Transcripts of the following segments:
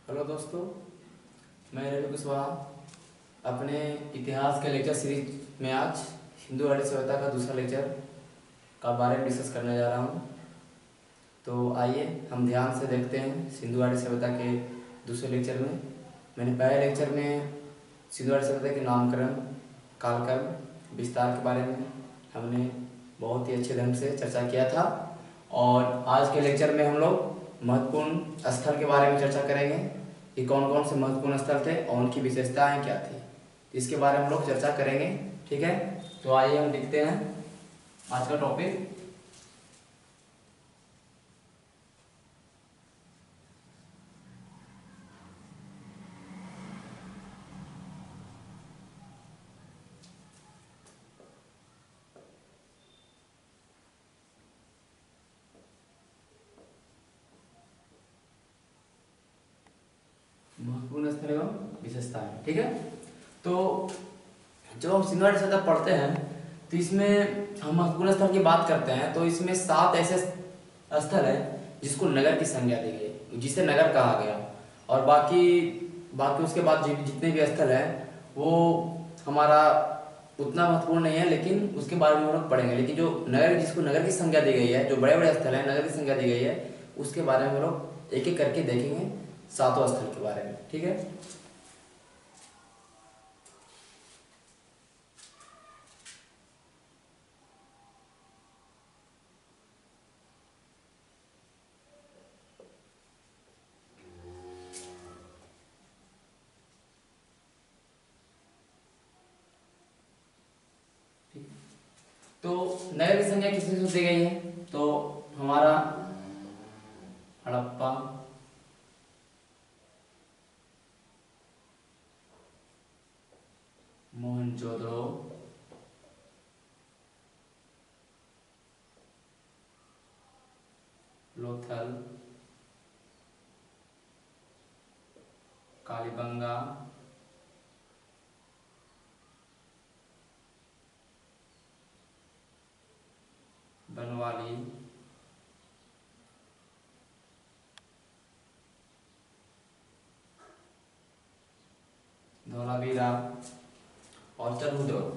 Hello दोस्तों, मैं रवि कुशवाहा अपने इतिहास के लेक्चर सीरीज में आज हिंदू आर्य सभ्यता का दूसरा लेक्चर का बारे में डिस्कस करने जा रहा हूँ। तो आइए हम ध्यान से देखते हैं सिंधु आर्य सभ्यता के दूसरे लेक्चर में। मैंने पहले लेक्चर में सिंधु आर्य सभ्यता के नामकरण, कालक्रम, विस्तार के बारे में हमने बहुत ही अच्छे ढंग से चर्चा किया था और आज के लेक्चर में हम लोग महत्वपूर्ण स्थल के बारे में चर्चा करेंगे कि कौन कौन से महत्वपूर्ण स्थल थे और उनकी विशेषताएं क्या थी। इसके बारे में हम लोग चर्चा करेंगे, ठीक है। तो आइए हम देखते हैं आज का टॉपिक। महत्वपूर्ण स्थल एवं विशेषताएं, ठीक है। तो जब हम सिंधु आर्य सभ्यता पढ़ते हैं तो इसमें हम महत्वपूर्ण स्थल की बात करते हैं तो इसमें 7 ऐसे स्थल है जिसको नगर की संज्ञा दी गई, जिसे नगर कहा गया। और बाकी उसके बाद जितने भी स्थल हैं वो हमारा उतना महत्वपूर्ण नहीं है, लेकिन उसके बारे में हम लोग पढ़ेंगे। लेकिन जो नगर, जिसको नगर की संज्ञा दी गई है, जो बड़े बड़े स्थल हैं नगर की संज्ञा दी गई है, उसके बारे में हम लोग एक एक करके देखेंगे, 7 स्थल के बारे में, ठीक है। तो नगर की संख्या किससे दी गई है? तो हमारा हड़प्पा, मोहनजोदड़ो, लोथल, कालीबंगा, बनवाली, धोलावीरा और चरमुदड़।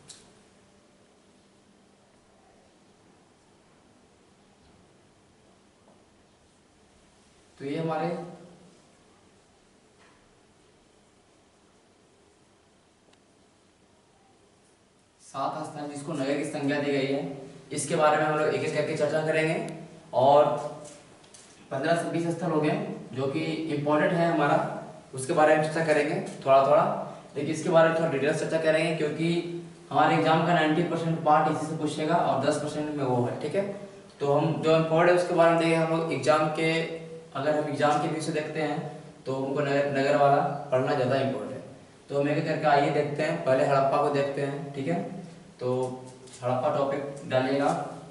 तो ये हमारे 7 स्थल जिसको नगर की संज्ञा दी गई है। इसके बारे में हम लोग एक एक करके चर्चा करेंगे और 15 से 20 स्थल हो गए जो कि इम्पोर्टेंट है हमारा, उसके बारे में चर्चा करेंगे थोड़ा थोड़ा। लेकिन इसके बारे में थोड़ा डिटेल चर्चा करेंगे क्योंकि हमारे एग्जाम का 90% पार्ट इसी से पूछेगा और 10% में वो है, ठीक है। तो हम जो इम्पोर्टेंट है उसके बारे में देखेंगे हम लोग एग्जाम के, अगर हम एग्जाम के व्यू से देखते हैं तो उनको नगर वाला पढ़ना ज़्यादा इम्पोर्टेंट है। तो हम एक करके आइए देखते हैं, पहले हड़प्पा को देखते हैं, ठीक है। तो हड़प्पा टॉपिक डालिएगा।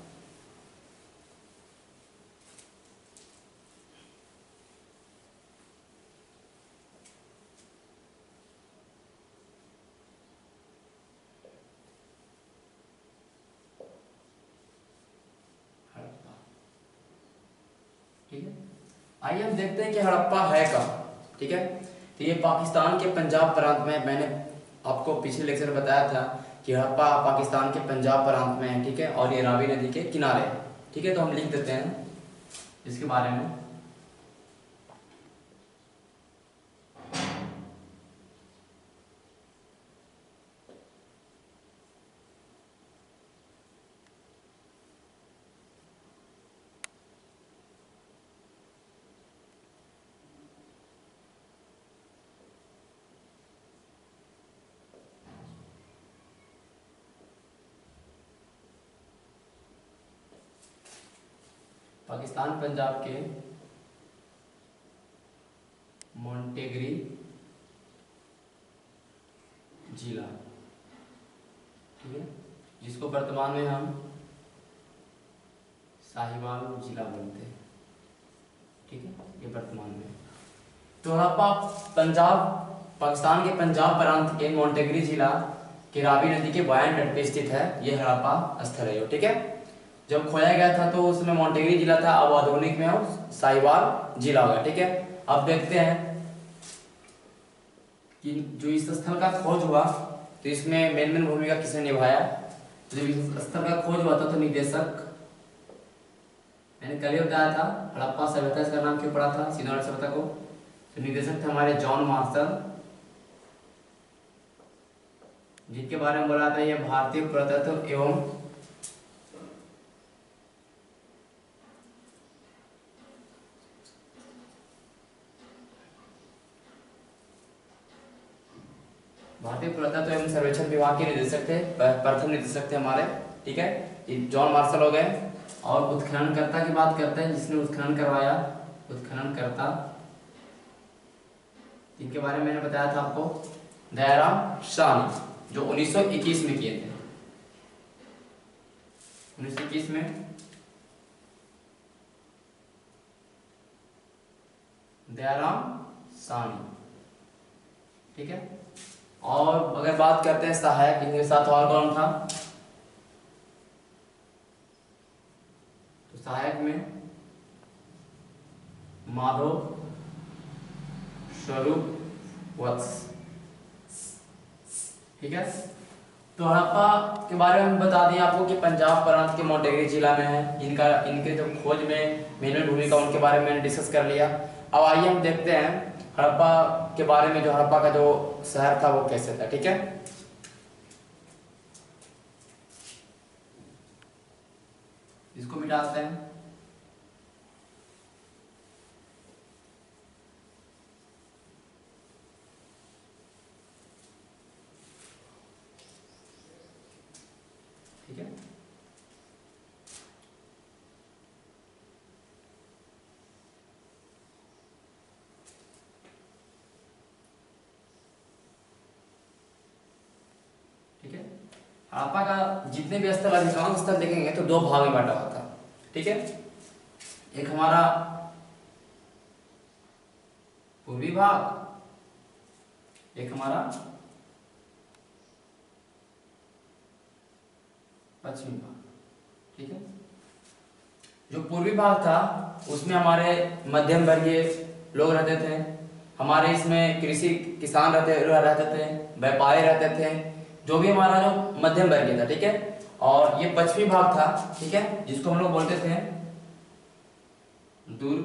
हड़प्पा, ठीक है। आइए हम देखते हैं कि हड़प्पा है कहाँ, ठीक है। तो ये पाकिस्तान के पंजाब प्रांत में, मैंने आपको पिछले लेक्चर में बताया था कि हड़प्पा पाकिस्तान के पंजाब प्रांत में है, ठीक है। और ये रावी नदी के किनारे है, ठीक है। तो हम लिख देते हैं इसके बारे में। पाकिस्तान पंजाब के मोंटेगरी जिला, ठीक है, जिसको वर्तमान में हम साहिवाल जिला बोलते हैं, ठीक है। ये वर्तमान में तो हड़प्पा पंजाब, पाकिस्तान के पंजाब प्रांत के मोंटेगरी जिला के रावी नदी के बाएं तट पे स्थित है। ये हड़प्पा स्थल है, ठीक है। जब खोया गया था तो उसमें मोंटेगरी जिला था, अब आधुनिक में साहिवाल जिला हो गया, ठीक है। अब देखते हैं कि जो इस स्थल का खोज हुआ तो इसमें मेन भूमिका किसने निभाया। जब इस स्थल का खोज हुआ था तो निदेशक, मैंने कल ही बताया था हड़प्पा सभ्यता, इसका नाम क्यों पड़ा था सिंधु घाटी सभ्यता को, तो निदेशक थे हमारे जॉन मार्शल, जिनके बारे में बोला था ये भारतीय पुरातत्व एवं सर्वेक्षण विभाग के निदेशक थे, प्रथम निदेशक थे हमारे। ठीक है, जॉन मार्शल हो गए। और उत्खननकर्ता की बात करते हैं, जिसने उत्खनन करवाया, उत्खननकर्ता इनके बारे में मैंने बताया था आपको, दयाराम साहनी, जो 1921 में किए थे। 1921 में दयाराम साहनी। ठीक है, और अगर बात करते हैं सहायक, इनके साथ और कौन था, तो सहायक में माधव स्वरूप वत्स। ठीक है, तो हड़प्पा के बारे में बता दिया आपको कि पंजाब प्रांत के मोंटेगरी जिला में है। इनके जो खोज में मेन भूमिका उनके बारे में मैंने डिस्कस कर लिया। अब आइए हम देखते हैं हड़प्पा के बारे में, जो हड़प्पा का जो शहर था वो कैसे था। ठीक है, इसको मिटाते हैं। ठीक है, ठीक है, हड़प्पा का जितने भी स्थल, अधिकांश स्थल देखेंगे तो दो भाग में बांटा हुआ था। ठीक है, एक हमारा पूर्वी भाग, एक हमारा पश्चिमी भाग। ठीक है, जो पूर्वी भाग था उसमें हमारे मध्यम वर्गीय लोग रहते थे, हमारे इसमें कृषि किसान रहते थे, व्यापारी रहते थे, जो भी हमारा जो मध्यम वर्गीय था। ठीक है, और ये पश्चिमी भाग था। ठीक है, जिसको हम लोग बोलते थे दुर्ग।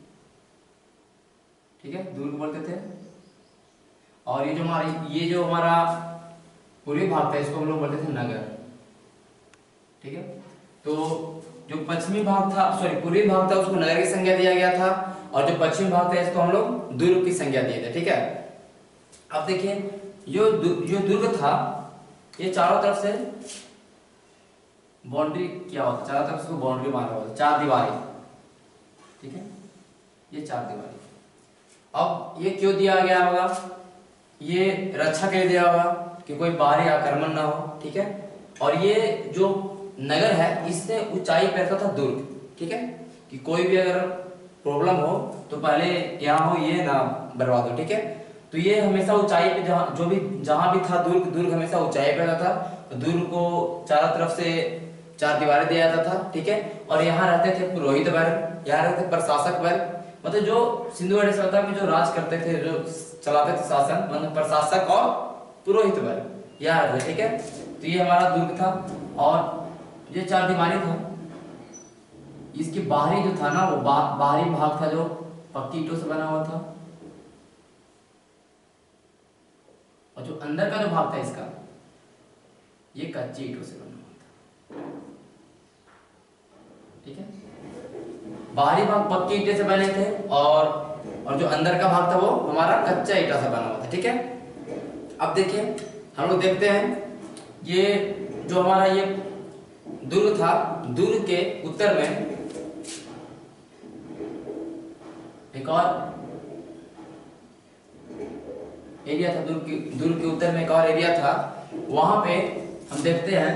ठीक है, दुर्ग बोलते थे। और ये जो हमारा पूर्वी भाग था इसको हम लोग बोलते थे नगर। ठीक है, तो जो पश्चिमी भाग था, सॉरी पूर्वी भाग था, उसको नगर की संज्ञा दिया गया था, और जो पश्चिमी भाग था इसको हम लोग दुर्ग की संज्ञा दिए थे। ठीक है, अब देखिए जो दुर्ग था ये चारों तरफ से बाउंड्री किया हुआ था, चारों तरफ से बाउंड्री मारा हुआ था, चार दीवारी। ठीक है, ये चार दीवारी। अब ये क्यों दिया गया होगा, ये रक्षा के लिए दिया होगा कि कोई बाहरी आक्रमण ना हो। ठीक है, और ये जो नगर है इससे ऊंचाई पे रहता था दुर्ग। ठीक है, कि कोई भी अगर प्रॉब्लम हो तो पहले यहाँ हो, ये ना बर्बाद हो। ठीक है, तो ये हमेशा ऊंचाई पे, जहां भी था दुर्ग हमेशा ऊंचाई पे रहता था। दुर्ग को चारों तरफ से चार दीवारें दिया जाता था। ठीक है, और यहाँ रहते थे पुरोहित वर्ग, यहाँ रहते प्रशासक वर्ग, मतलब जो सिंधु घाटी सभ्यता में जो राज करते थे, जो चलाते थे शासन, मतलब प्रशासक और पुरोहित वर्ग यहाँ रहते। ठीक है, तो ये हमारा दुर्ग था। और ये चार दीवारी था, इसके बाहरी जो था ना वो बाहरी भाग था जो पक्की ईंटों से बना हुआ था, और जो अंदर का जो भाग था इसका ये कच्ची ईंटों से बना हुआ था। ठीक है, बाहरी भाग पक्की ईंटे से बने थे, और जो अंदर का भाग था वो हमारा कच्चा ईंटा से बना हुआ था। ठीक है, अब देखिए हम लोग देखते हैं ये जो हमारा ये दुर्ग था, दुर्ग के उत्तर में एक और एरिया था, दुर्ग के उत्तर में एक और एरिया था। वहां पे हम देखते हैं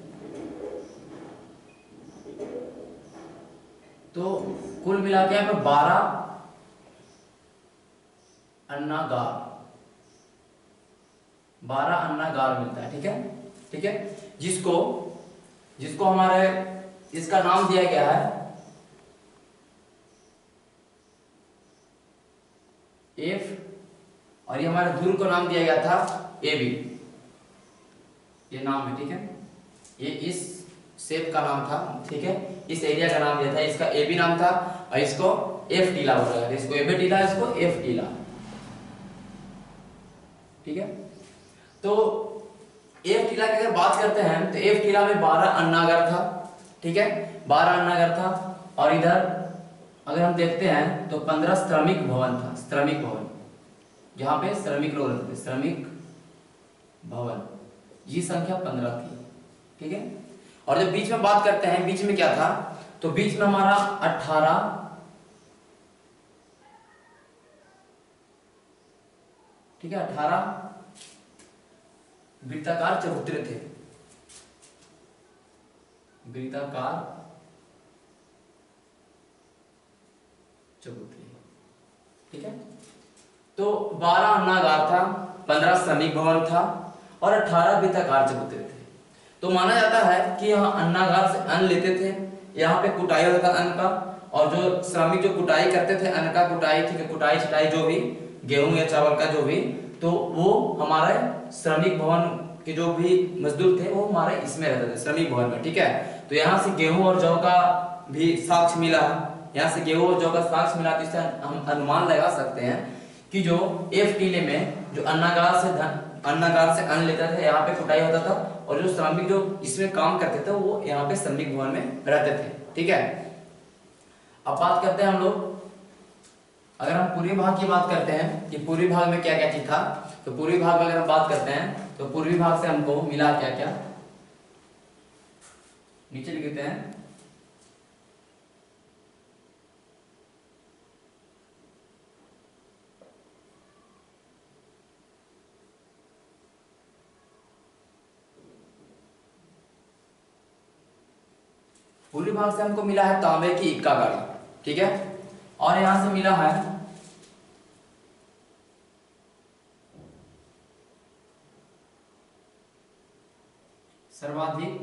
तो कुल मिला के यहाँ पे 12 अन्नागार मिलता है। ठीक है, जिसको हमारे इसका नाम दिया गया है और ये हमारे ध्रुव को नाम दिया गया था AB, ये नाम है, ठीक है। ये इस शेप का नाम था, ठीक है, इस एरिया का नाम दिया था, इसका AB नाम था और इसको F टीला बोला गया, इसको AB टीला, इसको F टीला, ठीक है। तो F टीला की अगर बात करते हैं तो F टीला में 12 अन्नागर था, ठीक है, 12 अन्नागर था। और इधर अगर हम देखते हैं तो 15 श्रमिक भवन था, श्रमिक भवन, जहां पे श्रमिक लोग रहते थे, श्रमिक भवन, ये संख्या 15 थी, ठीक है। और जब बीच में बात करते हैं, बीच में क्या था, तो बीच में हमारा 18, ठीक है, 18 वृत्ताकार चबूतरे थे, वृत्ताकार चबूतरे, ठीक है। तो 12 अन्नागार था, 15 श्रमिक भवन था और 18 वृत्ताकार चबूतरे थे। तो माना जाता है कि यहाँ अन्नागार से अन्न लेते थे, यहाँ पे कुटाई होता था अन्न का, और जो श्रमिक जो कुटाई करते थे अन्न का, कुटाई, ठीक है, कुटाई छटाई जो भी गेहूं या चावल का जो भी, तो वो हमारे श्रमिक भवन के जो भी मजदूर थे वो हमारे इसमें रहते थे, श्रमिक भवन में, ठीक है। तो यहाँ से गेहूं और जौ का भी साक्ष्य मिला, यहाँ से गेहूं और जौ का साक्ष्य मिला, तो इससे हम अनुमान लगा सकते हैं कि जो F टीले में जो अन्नागार से अन्न लेता था, यहाँ पे कुटाई होता था, और जो श्रमिक जो इसमें काम करते थे वो यहाँ पे श्रमिक भवन में रहते थे, ठीक है। अब बात करते हैं हम लोग, अगर हम पूर्वी भाग की बात करते हैं कि पूर्वी भाग में क्या क्या चीज था, तो पूर्वी भाग में अगर हम बात करते हैं तो पूर्वी भाग से हमको मिला क्या क्या, नीचे लिखते हैं, पूर्वी भाग से हमको मिला है तांबे की इक्का गाड़ी, ठीक है, और यहां से मिला है सर्वाधिक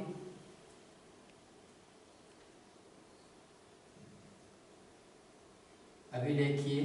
अभिलेखीय,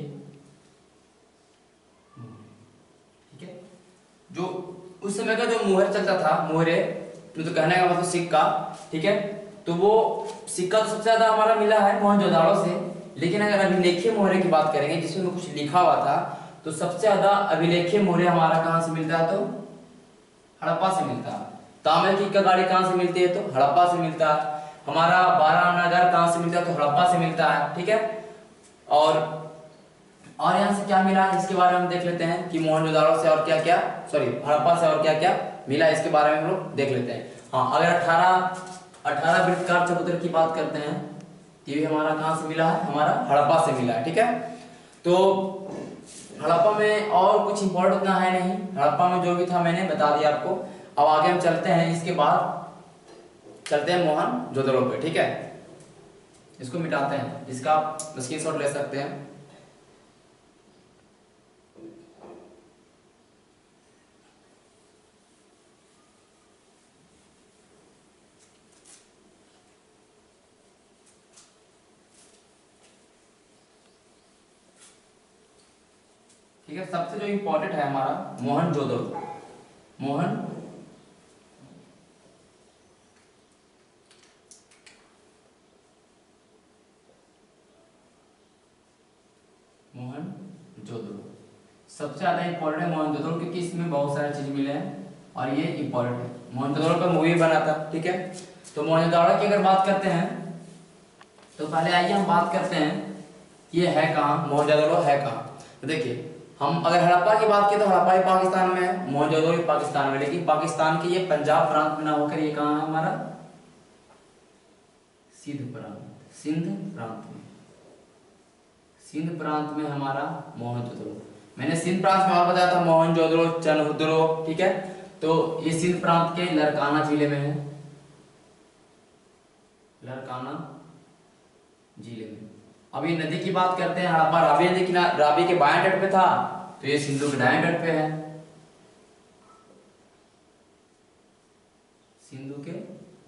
ठीक है। जो उस समय का जो मुहर चलता था, मुहरे तो कहने का मतलब सिक्का, ठीक है, तो वो सिक्का तो सबसे ज्यादा हमारा मिला है मोहनजोदाड़ो से, लेकिन अगर अभिलेखीय मोहरे की बात करेंगे जिसमें कुछ लिखा हुआ था, तो सबसे ज्यादा अभिलेखीय मोहरे हमारा कहां से मिलता है, तो हड़प्पा से मिलता है। तांबे की इक्का गाड़ी कहां से मिलती है, तो हड़प्पा से मिलता है। हमारा 12 अन्नागार कहां से मिलता है, तो हड़प्पा से मिलता है, ठीक है। और यहाँ से क्या मिला इसके बारे में हम देख लेते हैं कि मोहनजोदाड़ो से और क्या क्या, सॉरी हड़प्पा से और क्या क्या मिला, इसके बारे में हम लोग देख लेते हैं। हाँ, अगर 18 वृत्ताकार चबूतरे की बात करते हैं, ये भी हमारा कहां से मिला है, हमारा हड़प्पा से मिला है, ठीक है। तो हड़प्पा में और कुछ इंपॉर्टेंट उतना है नहीं, हड़प्पा में जो भी था मैंने बता दिया आपको। अब आगे हम चलते हैं, इसके बाद चलते हैं मोहनजोदड़ो पे, ठीक है। इसको मिटाते हैं, इसका आप स्क्रीनशॉट ले सकते हैं। ठीक है, सबसे जो इंपॉर्टेंट है हमारा मोहनजोदड़ो, मोहनजोदड़ो सबसे ज्यादा इंपॉर्टेंट है मोहनजोदड़ो, क्योंकि इसमें बहुत सारी चीज मिले हैं और ये इंपॉर्टेंट है। मोहनजोदड़ो पर मूवी बना था, ठीक है। तो मोहनजोदड़ो की अगर बात करते हैं तो पहले आइए हम बात करते हैं ये है कहाँ, मोहनजोदड़ो है कहाँ। तो देखिए, हम अगर हड़प्पा की बात करें तो हड़प्पा ही पाकिस्तान में है, मोहनजोदड़ो भी पाकिस्तान में, लेकिन पाकिस्तान के ये पंजाब प्रांत में ना होकर ये कहाँ है हमारा, सिंध प्रांत में, सिंध प्रांत में हमारा मोहनजोदड़ो। मैंने सिंध प्रांत में और बताया था मोहनजोदड़ो, चनहुदड़ो, ठीक है। तो ये सिंध प्रांत के लरकाना जिले में है, लरकाना जिले में। अब ये नदी की बात करते हैं, हड़प्पा रावी नदी रावी के बाएं तट पे था, तो ये सिंधु के दाएं तट पे है, सिंधु के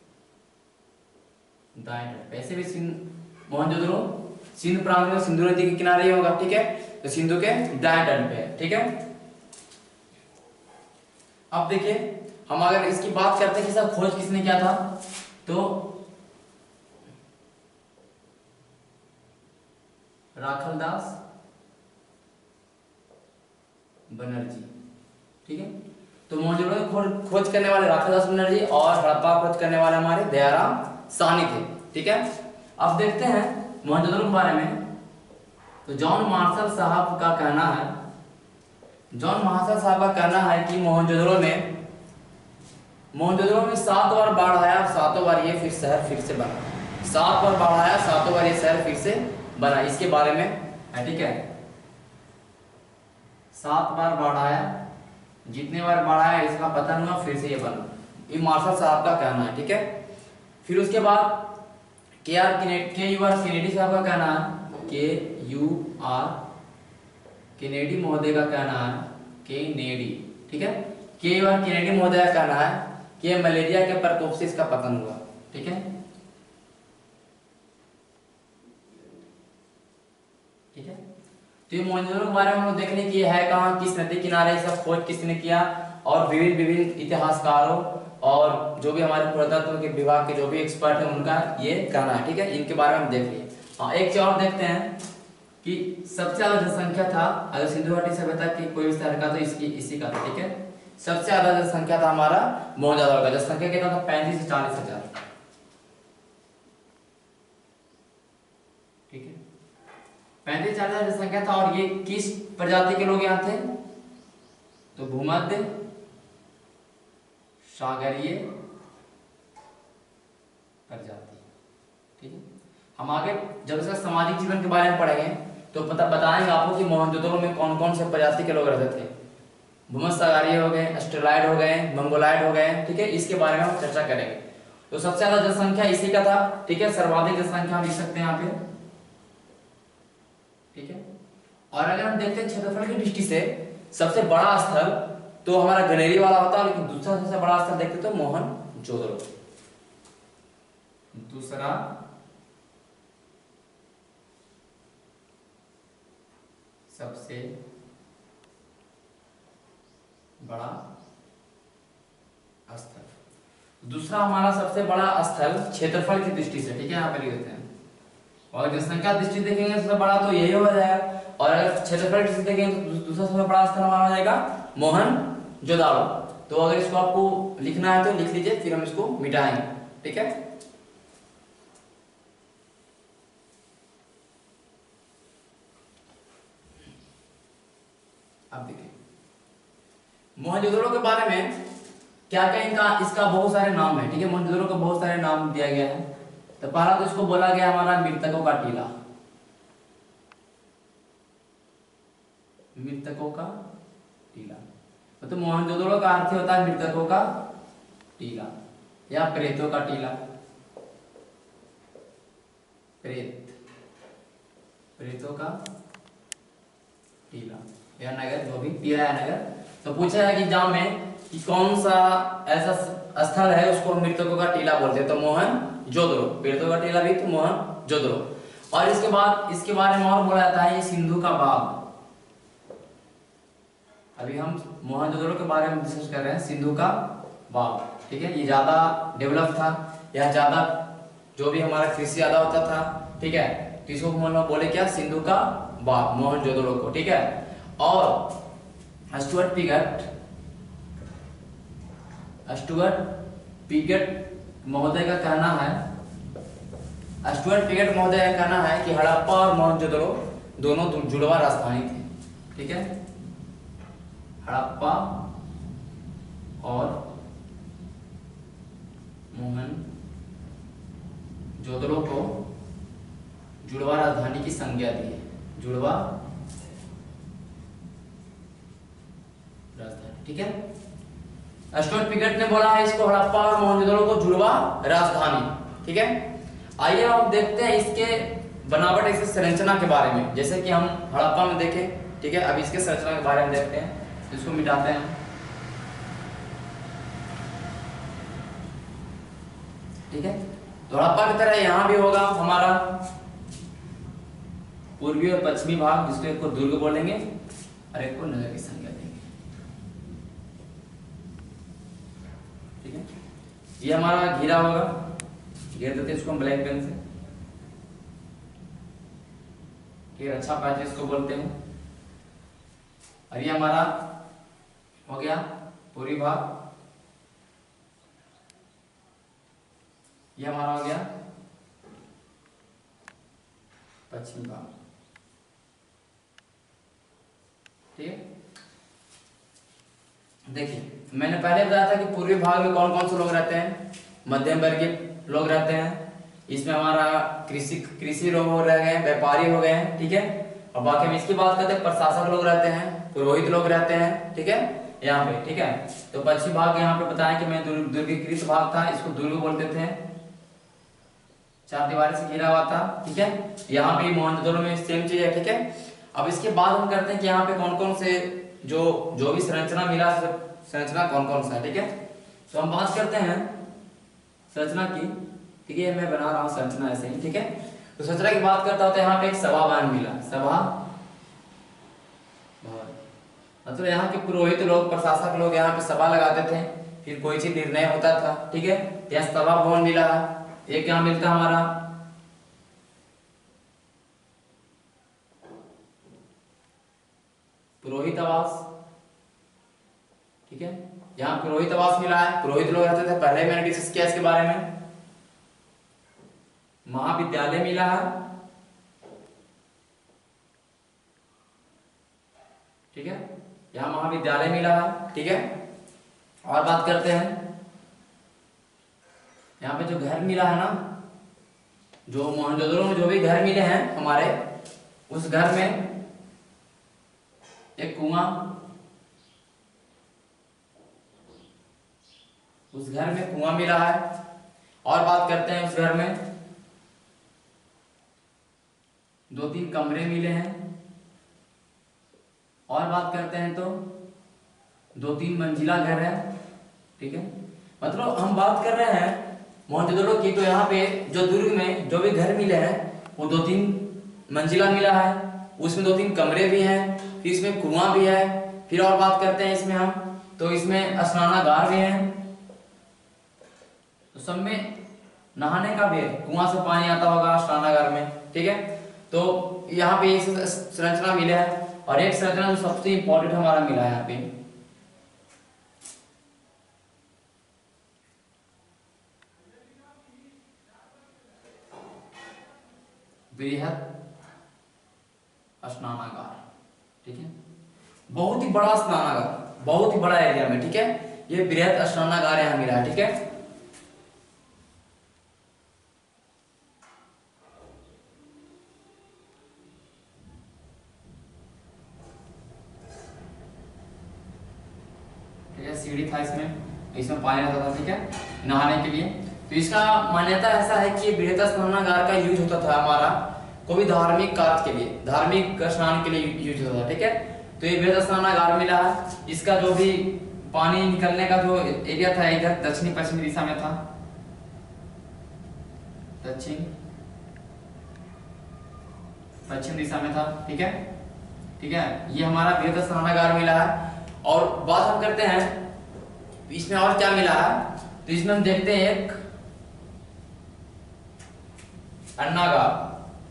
दाएं तट पे। ऐसे भी मोहनजोदड़ो सिंध प्रांत में सिंधु नदी के किनारे ही होगा, ठीक है, तो सिंधु के दाएं तट पे है, ठीक है। अब देखिए, हम अगर इसकी बात करते हैं कि सर खोज किसने किया था, तो राखलदास बनर्जी, ठीक है। तो मोहनजोदड़ो की खोज करने वाले राखलदास बनर्जी और हड़प्पा खोज करने वाले हमारे दयाराम साहनी थे, ठीक है। अब देखते हैं मोहनजोदड़ो के बारे में। तो जॉन मार्शल साहब का कहना है, जॉन मार्शल साहब का कहना है कि मोहनजोदड़ो में 7 बार बाढ़ आया और 7 बार ये शहर फिर से बना। 7 बार बाढ़ आया, 7 बार ये शहर फिर से बना, इसके बारे में है, ठीक है। 7 बार बाढ़ आया, जितने बार बाढ़ आया इसका पतन हुआ, फिर से ये बना, ये मार्शल साहब का कहना है, ठीक है। फिर उसके बाद केनेडी साहब का कहना है, केनेडी महोदय का कहना है, केनेडी, ठीक है। केनेडी महोदय का कहना है कि मलेरिया के प्रकोप से इसका पतन हुआ, ठीक है, ठीक है। तो ये मोहनजोदड़ो के बारे में हम लोग देख लें कि है कहाँ, किस नदी किनारे, सब खोज किसने किया, और विभिन्न इतिहासकारों और जो भी हमारे पुरातत्व के विभाग के जो भी एक्सपर्ट हैं उनका ये कहना है, ठीक है। इनके बारे में हम देख लिए। हाँ, एक चीज और देखते हैं कि सबसे ज्यादा जनसंख्या था अगर सिंधु घाटी सभ्यता की कोई भी शहर का, तो इसी का था, ठीक है। सबसे ज्यादा जनसंख्या था हमारा मोहनजोदड़ो का। जनसंख्या कितना था? 35 से 40 हजार, ठीक है। 35-40 हजार जनसंख्या था। और ये किस प्रजाति के लोग यहाँ थे? तो भूमध्य सागरीय प्रजाति, ठीक है। हम आगे जब इसका सामाजिक जीवन के बारे में पढ़ेंगे तो बताएंगे आपको कि मोहनजोदड़ो में कौन कौन से प्रजाति के लोग रहते थे। भूमध्य सागरीय हो गए, ऑस्ट्रेलाइड हो गए, मंगोलाइड हो गए, ठीक है। इसके बारे में हम चर्चा करेंगे। तो सबसे ज्यादा जनसंख्या इसी का था, ठीक है। सर्वाधिक जनसंख्या हम लिख सकते हैं यहाँ पे, ठीक है। और अगर हम देखते हैं क्षेत्रफल की दृष्टि से सबसे बड़ा स्थल तो हमारा गनेरी वाला होता है, लेकिन दूसरा सबसे बड़ा स्थल देखते तो मोहनजोदड़ो, दूसरा सबसे बड़ा स्थल, दूसरा हमारा सबसे बड़ा स्थल क्षेत्रफल की दृष्टि से, ठीक है, यहाँ पे लिख देते हैं। और जनसंख्या दृष्टि देखेंगे सबसे बड़ा तो यही हो जाएगा, और अगर क्षेत्रफल दृष्टि देखेंगे तो दूसरा सबसे बड़ा स्थल हमारा हो जाएगा मोहनजोदड़ो। तो अगर इसको आपको लिखना है तो लिख लीजिए, फिर हम इसको मिटाएंगे, ठीक है। अब देखिए मोहनजोदड़ो के बारे में क्या क्या इसका बहुत सारे नाम है, ठीक है। मोहनजोदड़ो को बहुत सारे नाम दिया गया है। तो पहला तो इसको बोला गया हमारा मृतकों का टीला, मृतकों का टीला। तो मोहनजोदड़ो का अर्थ होता है मृतकों का टीला या प्रेतों का टीला, प्रेतों का टीला या नगर, जो भी टीला या नगर। तो पूछा है कि एग्जाम में कि कौन सा ऐसा स्थल है उसको मृतकों का टीला बोलते हैं, तो मोहनजोदड़ो। प्रेतों का टीला भी तो मोहनजोदड़ो। और इसके बाद इसके बारे में और बोला जाता है ये सिंधु का बाग। अभी हम मोहनजोदड़ो के बारे में डिस्कस कर रहे हैं, सिंधु का बाग, ठीक है। ये ज्यादा डेवलप था, यह ज्यादा जो भी हमारा कृषि ज्यादा होता था, ठीक है। तो इसको हम लोग बोले क्या? सिंधु का बाग, मोहनजोदड़ो को, ठीक है। और स्टुअर्ट पिगट महोदय का कहना है, स्टुअर्ट पिगट महोदय का कहना है कि हड़प्पा और मोहनजोदड़ो दोनों जुड़वा राजधानी थे, ठीक है। हड़प्पा और मोहनजोदड़ो को जुड़वा राजधानी की संज्ञा दी है, जुड़वा राजधानी, ठीक है। स्टुअर्ट पिगट ने बोला है इसको हड़प्पा और मोहनजोदड़ो को जुड़वा राजधानी, ठीक है। आइए अब देखते हैं इसके बनावट, इसके संरचना के बारे में। जैसे कि हम हड़प्पा में देखें, ठीक है। अब इसके संरचना के बारे में देखते हैं, इसको मिटाते हैं, ठीक है। तो हड़प्पा की तरह यहां भी होगा हमारा पूर्वी और पश्चिमी भाग, जिसको एक को दुर्ग बोलेंगे और एक को नगर की संज्ञा देंगे। ठीक है। ये हमारा घेरा होगा, घेर देते हैं इसको हम ब्लैक पेन से, ठीक है, अच्छा पैच इसको बोलते हैं। और ये हमारा हो गया पूरी भाग, ये हमारा हो गया पश्चिमी भाग, ठीक है। देखिए मैंने पहले बताया था कि पूर्वी भाग में कौन कौन से लोग रहते हैं, मध्यम वर्गीय लोग रहते हैं, इसमें हमारा कृषि लोग हो रहे हैं, व्यापारी हो गए हैं, ठीक है। और बाकी हम इसकी बात करते हैं, प्रशासक लोग रहते हैं, पुरोहित लोग रहते हैं, ठीक है, यहाँ पे, ठीक है। तो पश्चिमी भाग यहाँ पे बताया कि मैं दुर्गीकृत भाग था, इसको दुर्ग बोलते थे, 4 दीवारी से घिरा हुआ था, ठीक है। यहाँ पे मोहनजोदड़ो में सेम चीज है, ठीक है। अब इसके बाद हम करते हैं कि यहाँ पे कौन कौन से जो भी संरचना मिला, संरचना कौन कौन सा है, ठीक है। तो हम बात करते हैं संरचना की, ठीक है, मैं बना रहा हूँ संरचना ऐसे ही, ठीक है। तो संरचना की बात करता हूँ तो यहाँ पे एक सभा भवन मिला, सभा भवन, मतलब यहाँ के पुरोहित लोग, प्रशासक लोग यहाँ पे सभा लगाते थे, फिर कोई चीज निर्णय होता था, ठीक है। यहाँ सभा भवन मिला है। एक यहाँ मिलता हमारा पुरोहित आवास, ठीक है, यहाँ पुरोहित आवास मिला है, पुरोहित लोग रहते थे, पहले मैंने डिस्कस किया इसके बारे में। महाविद्यालय मिला है, ठीक है, यहाँ महाविद्यालय मिला है, ठीक है। और बात करते हैं यहाँ पे जो घर मिला है ना, जो मोहनजोदड़ो में जो भी घर मिले हैं हमारे, उस घर में एक कुआं, उस घर में कुआं मिला है। और बात करते हैं उस घर में 2-3 कमरे मिले हैं। और बात करते हैं तो 2-3 मंजिला घर है, ठीक है। मतलब हम बात कर रहे हैं मोहनजोदड़ो की, तो यहाँ पे जो दुर्ग में जो भी घर मिले हैं वो 2-3 मंजिला मिला है, उसमें 2-3 कमरे भी हैं, फिर इसमें कुआं भी है। फिर और बात करते हैं इसमें हम, तो इसमें स्नानागार भी है, तो सब में नहाने का भी है, कुआं से पानी आता होगा स्नानागार में, ठीक है। तो यहाँ पे एक संरचना मिला है। और एक संरचना जो सबसे इंपॉर्टेंट हमारा मिला है यहाँ पे, बृहद स्नानागार, ठीक है, बहुत ही बड़ा स्नानागार, बहुत ही बड़ा एरिया में, ठीक है। ये बृहद स्नानागार यहाँ मिला है, ठीक है। ठीक है, सीढ़ी था इसमें पानी रहता था, ठीक है, नहाने के लिए। तो इसका मान्यता ऐसा है कि बृहद स्नानागार का यूज होता था हमारा कोई भी धार्मिक कार्य के लिए, धार्मिक स्नान के लिए यूज होता था, ठीक है। तो ये बृहद स्नानागार मिला है। इसका जो भी पानी निकलने का जो एरिया था इधर दक्षिणी पश्चिमी दिशा में था, दक्षिण पश्चिम दिशा में था, ठीक है, ठीक है। ये हमारा बृहद स्नानागार मिला है। और बात हम करते हैं इसमें और क्या मिला है, तो इसमें हम देखते हैं एक अन्नागार।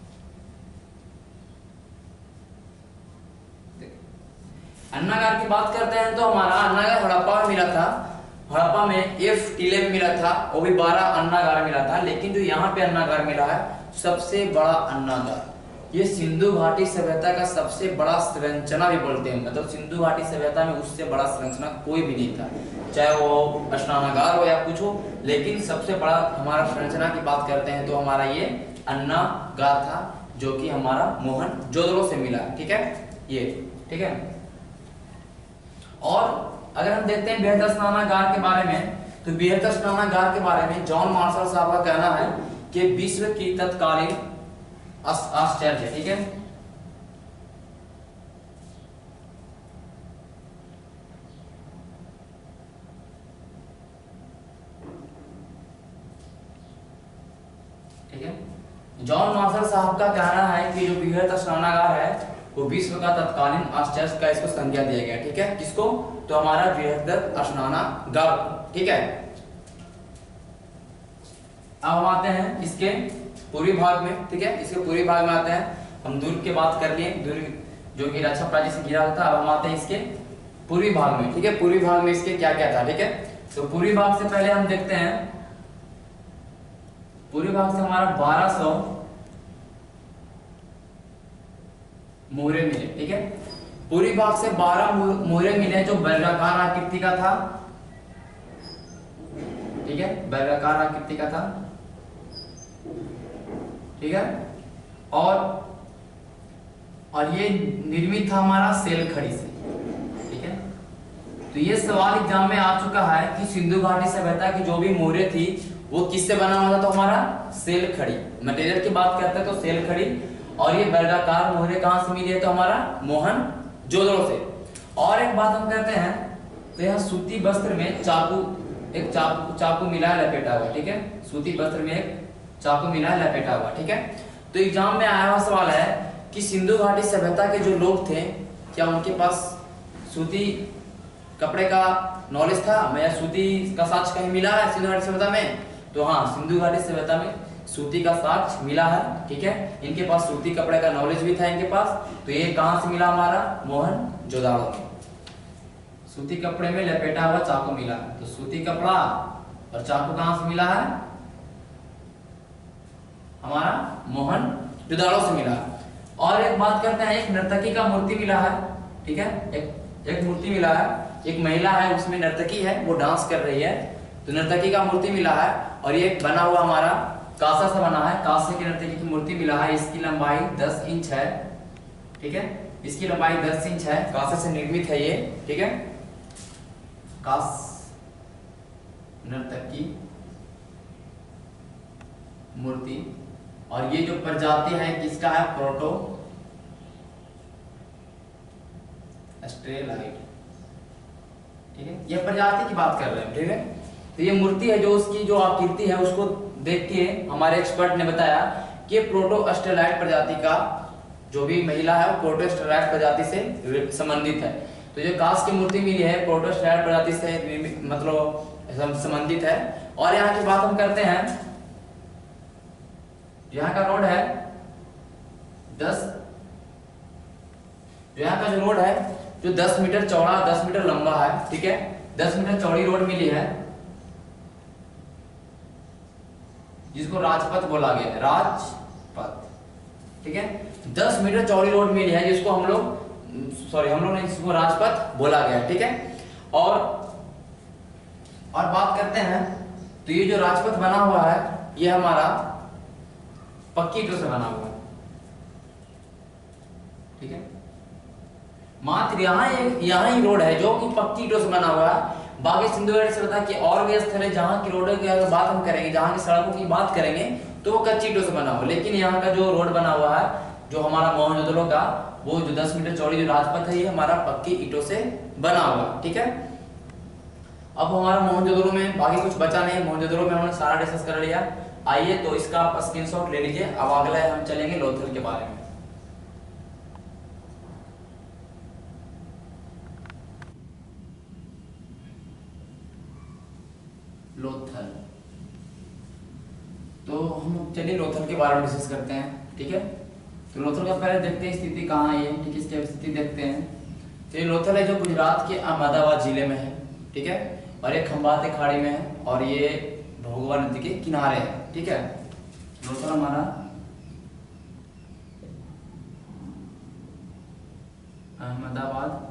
अन्नागार की बात करते हैं तो हमारा अन्नागार हड़प्पा में मिला था, हड़प्पा में एफ टीले में मिला था, वो भी 12 अन्नागार मिला था। लेकिन जो यहाँ पे अन्नागार मिला है सबसे बड़ा अन्नागार, ये सिंधु घाटी सभ्यता का सबसे बड़ा संरचना भी बोलते हैं, मतलब सिंधु घाटी सभ्यता में उससे बड़ा संरचना कोई भी नहीं था, चाहे वो स्नानागार हो या कुछ हो। लेकिन सबसे बड़ा हमारा संरचना की बात करते हैं तो हमारा ये अन्नागार था, जो कि हमारा मोहनजोदड़ो से मिला, ठीक है, ये, ठीक है। और अगर हम देखते हैं बृहद स्नानागार के बारे में, तो बृहद स्नानागार के बारे में जॉन मार्शल साहब का कहना है कि विश्व की तत्कालीन आश्चर्य, ठीक है। ठीक है, जॉन मार्शल साहब का कहना है कि जो बृहद स्नानागार है वो विश्व का तत्कालीन आश्चर्य का इसको संज्ञा दिया गया, ठीक है। किसको, तो हमारा बृहद स्नानागार, ठीक है। अब हम आते हैं इसके पूर्वी भाग में, ठीक है। इसके पूर्वी भाग में आते हैं, हम दुर्ग की बात कर लिए, दुर्ग जो कि रक्षा प्राची से घिरा था। अब हम आते हैं इसके पूर्वी भाग में, ठीक है। पूर्वी भाग में इसके क्या क्या था, ठीक है। तो पूर्वी भाग से पहले हम देखते हैं, पूर्वी भाग से हमारा 1200 मोहरे मिले, ठीक है। पूर्वी भाग से 12 मोहरे मिले जो वर्गाकार आकृति का था, ठीक है, वर्गाकार आकृति का था, ठीक है। और ये निर्मित था हमारा सेल खड़ी से, ठीक है। तो ये सवाल एग्जाम में आ चुका है कि सिंधु घाटी सभ्यता की जो भी मोहरे थी वो किससे बना हुआ था, तो हमारा सेल खड़ी, मटेरियल की बात करते हैं तो सेल खड़ी। और ये वर्गाकार मोहरे कहां से मिली है, तो हमारा मोहनजोदड़ो से। और एक बात हम कहते हैं, तो यह सूती वस्त्र में चाकू मिला है लपेटा हुआ, ठीक है। सूती वस्त्र में एक चाकू मिला है लपेटा हुआ, ठीक है। तो एग्जाम में आया हुआ सवाल है कि सिंधु घाटी सभ्यता के जो लोग थे, क्या उनके पास सूती कपड़े का नॉलेज था, या सूती का साक्ष्य कहीं मिला है सिंधु घाटी सभ्यता में? तो हाँ, सिंधु घाटी सभ्यता में सूती का साक्ष्य मिला है, ठीक है। इनके पास सूती कपड़े का नॉलेज भी था इनके पास। तो ये कहां से मिला, हमारा मोहनजोदड़ो में। सूती कपड़े में लपेटा हुआ चाकू मिला, तो सूती कपड़ा और चाकू कहां से मिला है, हमारा मोहनजोदड़ो से मिला। और एक बात करते हैं, एक नर्तकी का मूर्ति मिला है, ठीक है। एक मूर्ति मिला है, एक महिला है उसमें नर्तकी है, वो डांस कर रही है, तो नर्तकी का मूर्ति मिला है। और ये बना हुआ हमारा कांसा से बना है, कांसे की नर्तकी की मूर्ति मिला है। इसकी लंबाई 10 इंच है, ठीक है। इसकी लंबाई 10 इंच है, कांसे से निर्मित है ये, ठीक है। कांस नर्तकी मूर्ति। और ये जो प्रजाति है किसका है, प्रोटो स्ट्रेलाइट, ठीक है। ये प्रजाति की बात कर रहे हैं, ठीक है। तो ये मूर्ति है, जो उसकी जो आकृति है उसको देख के हमारे एक्सपर्ट ने बताया कि प्रोटो स्ट्रेलाइट प्रजाति का जो भी महिला है वो प्रोटो स्ट्रेलाइट प्रजाति से संबंधित है। तो जो कांस की मूर्ति मिली है प्रोटो स्ट्रेलाइट प्रजाति से मतलब संबंधित है। और यहाँ की बात हम करते हैं, यहाँ का रोड है 10, यहाँ का जो रोड है जो 10 मीटर चौड़ा 10 मीटर लंबा है, ठीक है। 10 मीटर चौड़ी रोड मिली है जिसको राजपथ बोला गया है, राजपथ, ठीक है। 10 मीटर चौड़ी रोड मिली है जिसको हम लोग नहीं, जिसको राजपथ बोला गया है, ठीक है। और बात करते हैं, तो ये जो राजपथ बना हुआ है ये हमारा पक्की ईंटों से बना हुआ है, ठीक है। मात्र यहाँ ही रोड है जो कि पक्की ईंटों से बना हुआ है। बाकी सिंधु घाटी सभ्यता के और भी स्थल है जहाँ की रोड की अगर बात हम करेंगे, जहाँ की सड़कों की बात करेंगे तो वो कच्ची ईंटों से बना हुआ। लेकिन यहाँ का जो रोड बना हुआ है जो हमारा मोहनजोदड़ो का, वो जो 10 मीटर चौड़ी जो राजपथ है ये हमारा पक्की ईंटों से बना हुआ, ठीक है। अब हमारा मोहनजोदड़ो में बाकी कुछ बचा नहीं, मोहनजोदड़ो में हमने सारा डिस्कस कर लिया। आइए तो इसका आप स्क्रीनशॉट ले लीजिए। अब अगला हम चलेंगे लोथल के बारे में। लोथल, तो हम चलिए लोथल के बारे में डिस्कस करते हैं, ठीक है। तो लोथल का पहले देखते हैं स्थिति कहाँ है, ठीक है, इसकी स्थिति देखते हैं। तो ये लोथल है जो गुजरात के अहमदाबाद जिले में है, ठीक है। और ये खंबात खाड़ी में है और ये भोगवा नदी के किनारे है, ठीक है। लोथल हमारा अहमदाबाद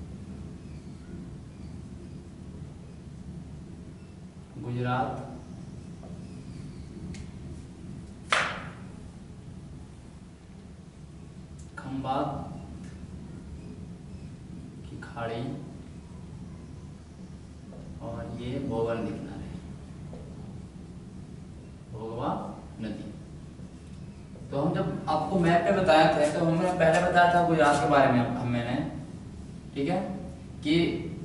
गुजरात खंबात की खाड़ी और ये भोगवा नदी किनारे, भोगवा नदी। तो हम जब आपको मैप पे बताया थे तो हमने पहले बताया था गुजरात के बारे में मैंने, ठीक है, कि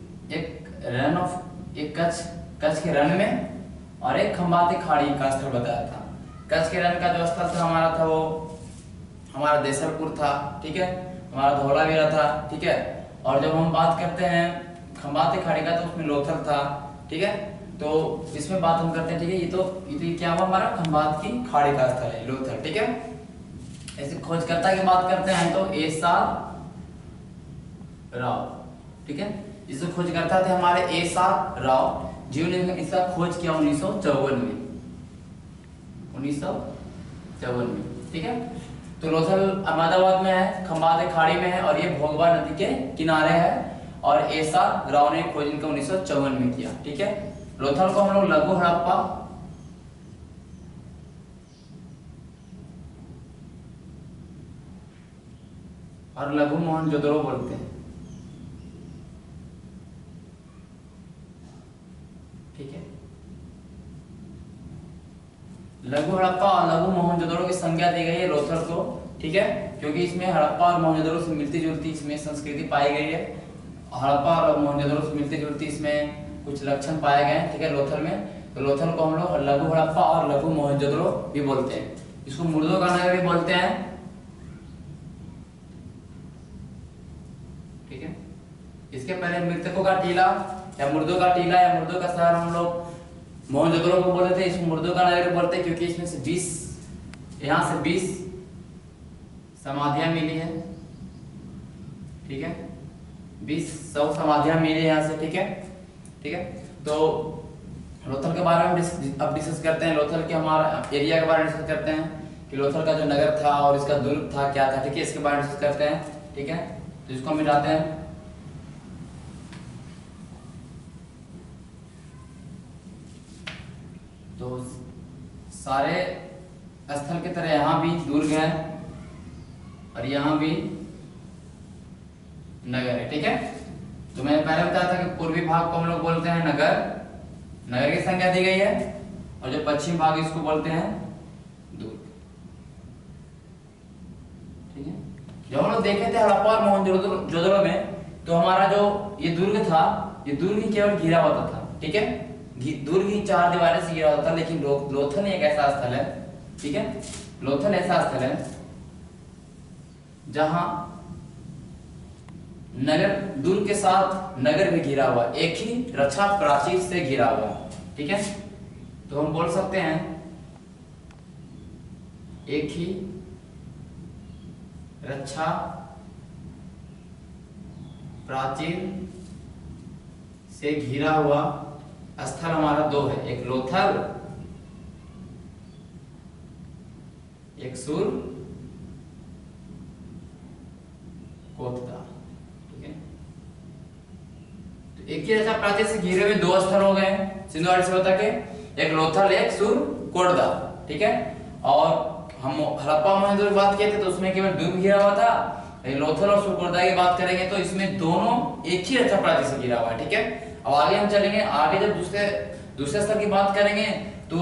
एक कच्छ के रण में और एक खंबात खाड़ी का स्थल बताया था। कच्छ के रण का जो स्थल था हमारा था वो हमारा देसलपुर था, ठीक है, हमारा धौलावीरा था, ठीक है। और जब हम बात करते हैं खंबात खाड़ी का तो उसमें लोथल था, ठीक है। तो इसमें बात हम करते हैं, ठीक है। ये तो क्या हुआ हमारा, खंबात की खाड़ी का स्थल है लोथल, ठीक है। ऐसे खोजकर्ता की बात करते हैं तो एस.आर. राव, ठीक है। इसे खोजकर्ता थे हमारे एस.आर. राव, जिन्होंने इसका खोज किया 1954 में, 1954 में, ठीक है। तो लोथल अहमदाबाद में है, खंबात खाड़ी में है और ये भोगवा नदी के किनारे है। और एस.आर. राव ने खोज इनका 1954 में किया, ठीक है। लोथल को हम लोग लघु हड़प्पा और लघु मोहनजोदड़ो बोलते हैं, ठीक है। लघु हड़प्पा और लघु मोहनजोदड़ो की संज्ञा दी गई है लोथल को, ठीक है, क्योंकि इसमें हड़प्पा और मोहनजोदड़ो से मिलती जुलती इसमें संस्कृति पाई गई है। हड़प्पा और मोहनजोदड़ो से मिलती जुलती इसमें कुछ लक्षण पाए गए हैं, ठीक है, लोथल में। तो लोथल को हम लोग लघु हड़प्पा और लघु मोहनजोदड़ो भी बोलते हैं। इसको मुर्दों का नगर भी बोलते हैं, ठीक है। इसके पहले मृतकों का टीला या मुर्दों का टीला या मुर्दों का शहर हम लोग मोहनजोदड़ो को बोलते थे। इसको मुर्दों का नगर बोलते हैं क्योंकि इसमें से 20 यहाँ से 20 समाधियां मिली है, ठीक है, 20 समाधियां मिली यहाँ से, ठीक है, ठीक है। तो लोथल के बारे में अब डिस्कस करते हैं। लोथल के हमारा एरिया के बारे में डिस्कस करते हैं कि लोथल का जो नगर था और इसका दुर्ग था क्या था, ठीक है, इसके बारे में डिस्कस करते हैं, ठीक है। तो इसको हम मिटाते हैं। तो सारे स्थल की तरह यहाँ भी दुर्ग है और यहाँ भी नगर है, ठीक है। तो मैंने पहले बताया था कि पूर्वी भाग को हम लोग बोलते हैं नगर, नगर की संख्या दी गई है, और जो पश्चिम भाग इसको बोलते हैं दुर्ग, ठीक है। जब हम लोग देखे थे हड़प्पा और मोहनजोदड़ो में, तो हमारा जो ये दुर्ग था, ये दुर्ग ही केवल घिरा होता था, ठीक है, दुर्ग ही 4 दीवारें से घिरा होता था। लेकिन लोथल एक ऐसा स्थल है, ठीक है, लोथल ऐसा स्थल है जहां नगर दुर्ग के साथ नगर भी घिरा हुआ, एक ही रक्षा प्राचीर से घिरा हुआ, ठीक है। तो हम बोल सकते हैं एक ही रक्षा प्राचीर से घिरा हुआ स्थल हमारा 2 है, एक लोथल, एक सुरकोटदा, ठीक है। तो एक ही रक्षा प्राचीर से घिरे हुए 2 स्थल हो गए सिंधु घाटी सभ्यता के, एक लोथल एक सुरकोटदा, ठीक है। और हम हड़प्पा मोहनजोदड़ो की बात किए थे तो उसमें केवल दुर्ग घिरा हुआ था। लोथल और सुरकोटदा की बात करेंगे तो इसमें दोनों एक ही रक्षा प्राचीर से घिरा हुआ है, ठीक है। अब आगे हम चलेंगे, आगे जब दूसरे स्तर की बात करेंगे तो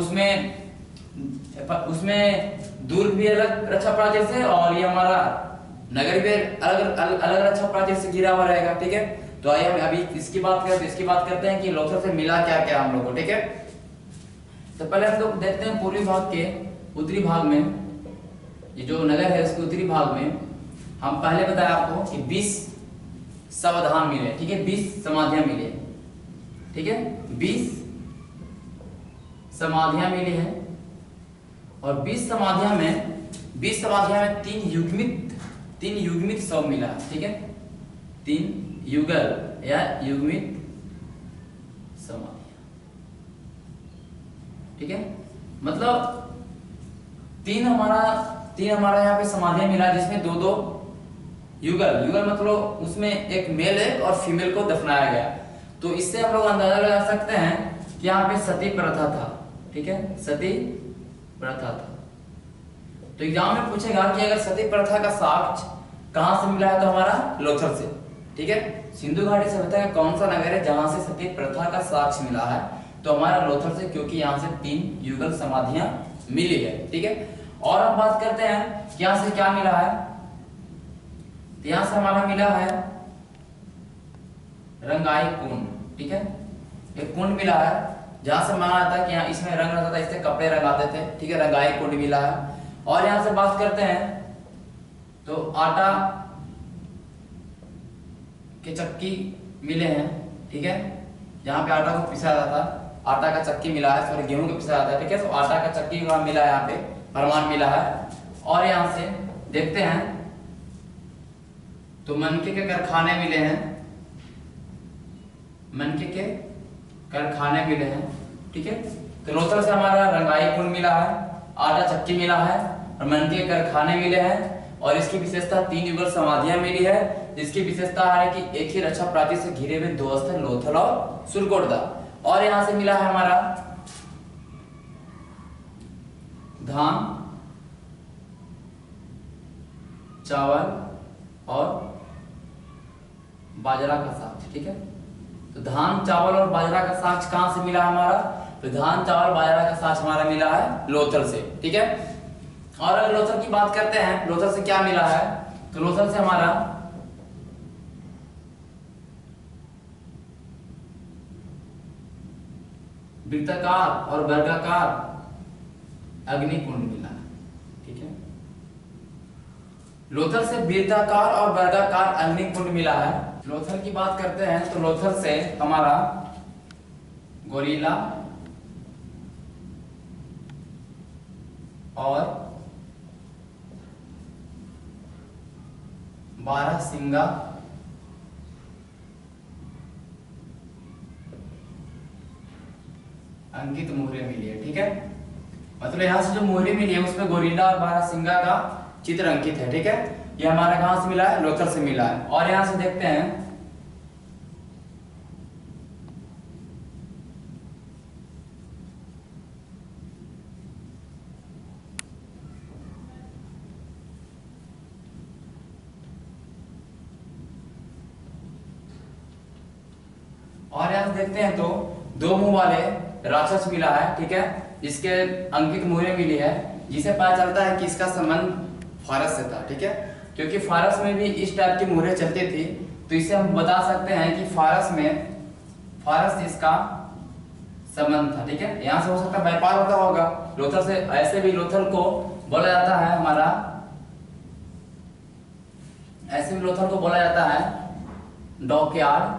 उसमें दुर्ग भी अलग रक्षा प्राचीर से और ये हमारा नगर भी अलग रक्षा प्राचीर से घिरा हुआ रहेगा, ठीक है। तो आइए हम अभी इसकी बात करते हैं कि लोथल से मिला क्या क्या हम लोग को, ठीक है। तो पहले हम लोग देखते हैं पूर्वी भाग के उत्तरी भाग में, ये जो नगर है उसके उत्तरी भाग में हम पहले बताया आपको कि 20 समाधान मिले, ठीक है, 20 समाधियां मिले, ठीक है, 20 समाधियां मिली हैं। और 20 समाधियां में 3 युग्मित शव मिला, ठीक है, 3 युगल या युग्मित समाधियां, ठीक है। मतलब 3 हमारा यहाँ पे समाधियां मिला जिसमें 2 युगल मतलब उसमें एक मेल है और फीमेल को दफनाया गया। तो इससे हम लोग अंदाजा लगा सकते हैं कि यहाँ पे सती प्रथा था, ठीक है, सती प्रथा था। तो एग्जाम में पूछेगा कि अगर सती प्रथा का साक्ष्य कहां से मिला है, तो हमारा लोथल से, ठीक है। सिंधु घाटी सभ्यता का कौन सा नगर है जहां से सती प्रथा का साक्ष्य मिला है, तो हमारा लोथल से, क्योंकि यहाँ से 3 युगल समाधियां मिली है, ठीक है। और हम बात करते हैं कि यहाँ से क्या मिला है, तो यहाँ से हमारा मिला है रंगाई कुंड, ठीक है, एक कुंड मिला है जहां से माना जाता है कि यहाँ इसमें रंग रहता था, इससे कपड़े रंगाते थे, ठीक है, रंगाई कुंड मिला है। और यहाँ से बात करते हैं तो आटा के चक्की मिले हैं, ठीक है, जहां पे आटा को पिसा जाता था, आटा का चक्की मिला है, सॉरी गेहूं के पिसा जाता है, ठीक है। तो आटा का चक्की का मिला है, यहाँ पे प्रमाण मिला है। और यहाँ से देखते हैं तो मनके के कारखाने मिले हैं, मनके के कारखाने मिले हैं, ठीक है। तो लोथल से हमारा रंगाई कुंड मिला है, आटा चक्की मिला है और मनके के कारखाने मिले हैं। और इसकी विशेषता 3 युगल समाधियां मिली है, जिसकी विशेषता है कि एक ही रक्षा प्राचीर से घिरे हुए 2 स्थल लोथल और सुरकोटदा। और यहां से मिला है हमारा धान, चावल और बाजरा का साक्ष, ठीक है। तो धान, चावल और बाजरा का साक्ष कहां से मिला हमारा? तो धान, चावल, बाजरा का साक्ष हमारा मिला है लोथल से, ठीक है। और अगर लोथल की बात करते हैं, लोथल से क्या मिला है? तो लोथल से हमारा वृत्ताकार और वर्गाकार अग्निकुंड मिला है, ठीक है। लोथल से वृत्ताकार और वर्गाकार अग्निकुंड मिला है। लोथल की बात करते हैं तो लोथल से हमारा गोरिल्ला और बारहसिंगा अंकित मोहरे मिली है, ठीक है। मतलब यहां से जो मोहरे मिली है उसमें गोरिल्ला और बारहसिंगा का चित्र अंकित है, ठीक है। ये हमारा कहां से मिला है? लोथल से मिला है। और यहां से देखते हैं और यहां से देखते हैं तो 2 मुंह वाले राक्षस मिला है, ठीक है, जिसके अंकित मोहरे मिली है, जिसे पता चलता है कि इसका संबंध फारस से था, ठीक है। क्योंकि फारस में भी इस टाइप की मोहरे चलती थी, तो इसे हम बता सकते हैं कि फारस से इसका संबंध था, ठीक है। यहां से हो सकता है व्यापार होता होगा लोथल से। ऐसे भी लोथल को बोला जाता है हमारा, ऐसे भी लोथल को बोला जाता है डॉकयार्ड,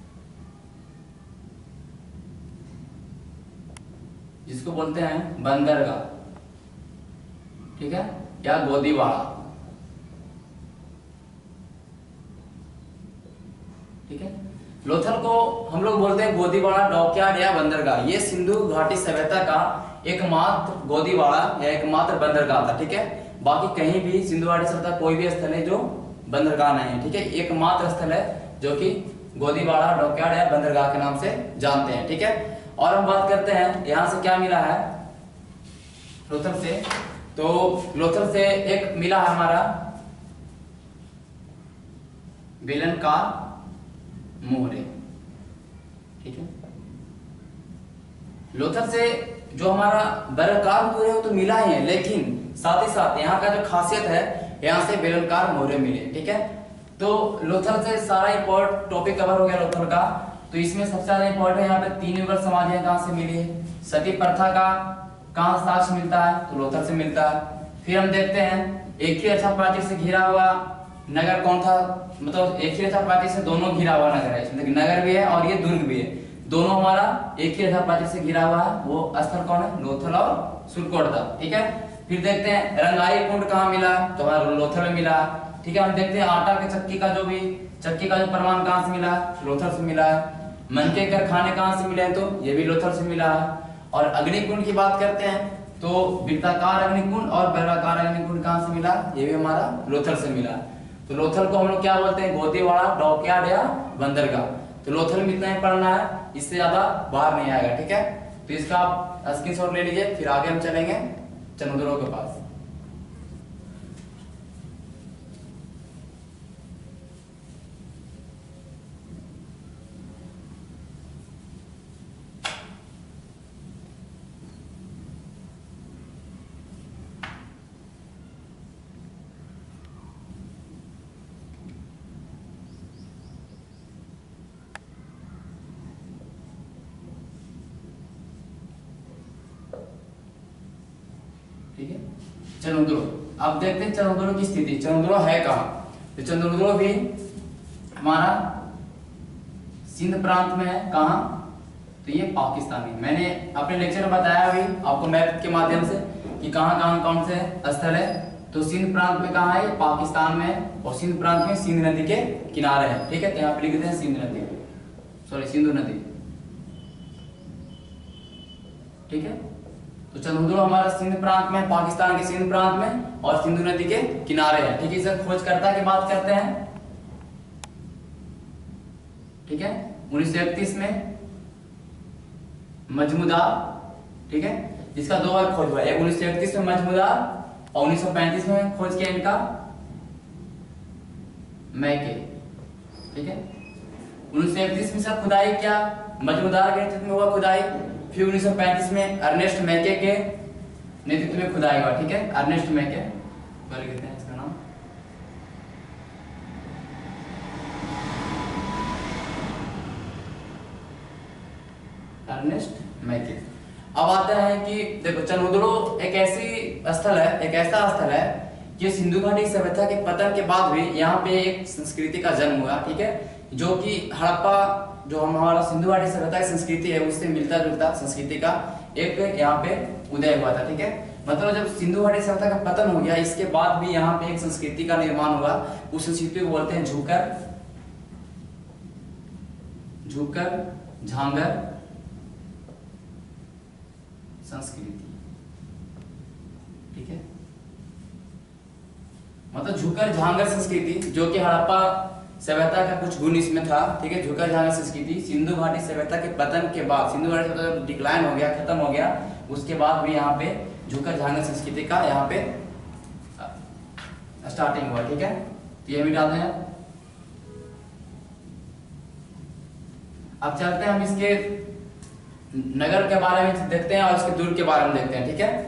जिसको बोलते हैं बंदरगाह, ठीक है, या गोदीवाड़ा, ठीक है। लोथल को हम लोग बोलते हैं गोदीवाड़ा, डॉकयार्ड या बंदरगाह। ये सिंधु घाटी सभ्यता का एकमात्र गोदीवाड़ा या एकमात्र बंदरगाह था, ठीक है। बाकी कहीं भी सिंधु घाटी सभ्यता कोई भी स्थल है जो बंदरगाह नहीं है, ठीक है। एकमात्र स्थल है जो कि गोदीवाड़ा, डॉकयार्ड या बंदरगाह के नाम से जानते हैं, ठीक है। और हम बात करते हैं यहां से क्या मिला है लोथल से। तो लोथल से एक मिला है हमारा बेलनकार मोहरे, ठीक है। लोथल से जो हमारा वर्गाकार मोहरे है वो तो मिला ही है, लेकिन साथ ही साथ यहाँ का जो खासियत है, यहाँ से बेलनकार मोहरे मिले, ठीक है। तो लोथल से सारा इंपॉर्टेंट टॉपिक कवर हो गया लोथल का। तो इसमें सबसे ज्यादा इंपॉर्टेंट है यहाँ पे 3 युगल समाधियां कहां से मिली है, सती प्रथा का कहां साक्ष्य मिलता है? तो लोथल से मिलता है। फिर हम देखते हैं एक ही रक्षा प्राचीर से घिरा हुआ नगर कौन था? मतलब एक ही रक्षा प्राचीर से दोनों घिरा हुआ नगर है, इसमें नगर भी है और ये दुर्ग भी है, दोनों हमारा एक ही रक्षा प्राचीर से घिरा हुआ है। वो स्थल कौन है? लोथल और सुरकोटदा, ठीक है। फिर देखते हैं रंगाई कुंड कहाँ मिला? तो हमारा लोथल में मिला, ठीक है। हम देखते हैं आटा के चक्की का जो प्रमाण कहां से मिला? लोथल से मिला है। मनके कारखाने कहां से मिले? तो ये भी लोथल से मिला है। और अग्निकुंड की बात करते हैं तो वृत्ताकार अग्निकुंड और वर्गाकार अग्निकुंड कहां से मिला? ये भी हमारा लोथल से मिला। तो लोथल को हम लोग क्या बोलते हैं? गोदीवाड़ा, डॉकयार्ड या बंदरगाह। तो लोथल में इतना ही पढ़ना है, इससे ज्यादा बाहर नहीं आएगा, ठीक है। तो इसका आप स्क्रीनशॉट ले लीजिए। फिर आगे हम चलेंगे चंद्रों के पास। ठीक है, चंद्रों। अब देखते हैं चंद्रों की स्थिति। चंद्रों है कहाँ? तो चंद्रों भी हमारा सिंध प्रांत में है। कहाँ? तो ये पाकिस्तानी। मैंने अपने लेक्चर में बताया अभी आपको मैप के माध्यम से कि कहाँ कहाँ कौन से स्थल है। तो सिंध प्रांत में कहाँ है? पाकिस्तान में। और सिंध प्रांत में सिंध नदी के किनारे है, ठीक है। तो यहाँ पे लिख देते हैं सिंध नदी, सॉरी सिंधु नदी, ठीक है। तो चंद्रहुदड़ो हमारा सिंध प्रांत में, पाकिस्तान के सिंध प्रांत में और सिंधु नदी के किनारे है, ठीक है। इसे खोजकर्ता की बात करते हैं, ठीक है। 1931 में मजमूदार, ठीक है, जिसका 2 बार खोज हुआ है। 1931 में मजमूदार और 1935 में खोज किया इनका मैके, ठीक है। 1931 में सब खुदाई किया, मजमूदार के नेतृत्व में हुआ खुदाई। फिर 1935 में अर्नेस्ट मैके के नेतृत्व में खुदाई हुआ, ठीक है। अर्नेस्ट मैके बोल कहते हैं इसका नाम। अर्नेस्ट मैके। अब आता है कि देखो चंद्रहुदड़ो एक ऐसी स्थल है, एक ऐसा स्थल है कि सिंधु घाटी सभ्यता के पतन के बाद भी यहाँ पे एक संस्कृति का जन्म हुआ, ठीक है। जो कि हड़प्पा, जो हमारा सिंधु घाटी सभ्यता की संस्कृति है, उससे मिलता जुलता संस्कृति का एक यहाँ पे उदय हुआ था, ठीक है। मतलब जब सिंधु घाटी सभ्यता का पतन हो गया, इसके बाद भी यहाँ पे एक संस्कृति का निर्माण हुआ। उस संस्कृति को बोलते हैं झुकर झांगर संस्कृति, ठीक है। मतलब झुकर झांगर संस्कृति, जो कि हड़प्पा सभ्यता का कुछ गुण इसमें था, ठीक है। झुकर झांगर संस्कृति सिंधु घाटी सभ्यता के पतन के बाद, सिंधु घाटी सभ्यता डिक्लाइन हो गया, खत्म हो गया, उसके बाद भी यहाँ पे झुकर झांगर संस्कृति का यहाँ पे स्टार्टिंग हुआ, ठीक है। तो ये भी डालते हैं। अब चलते हैं हम इसके नगर के बारे में देखते हैं और इसके दुर्ग के बारे में देखते हैं, ठीक है।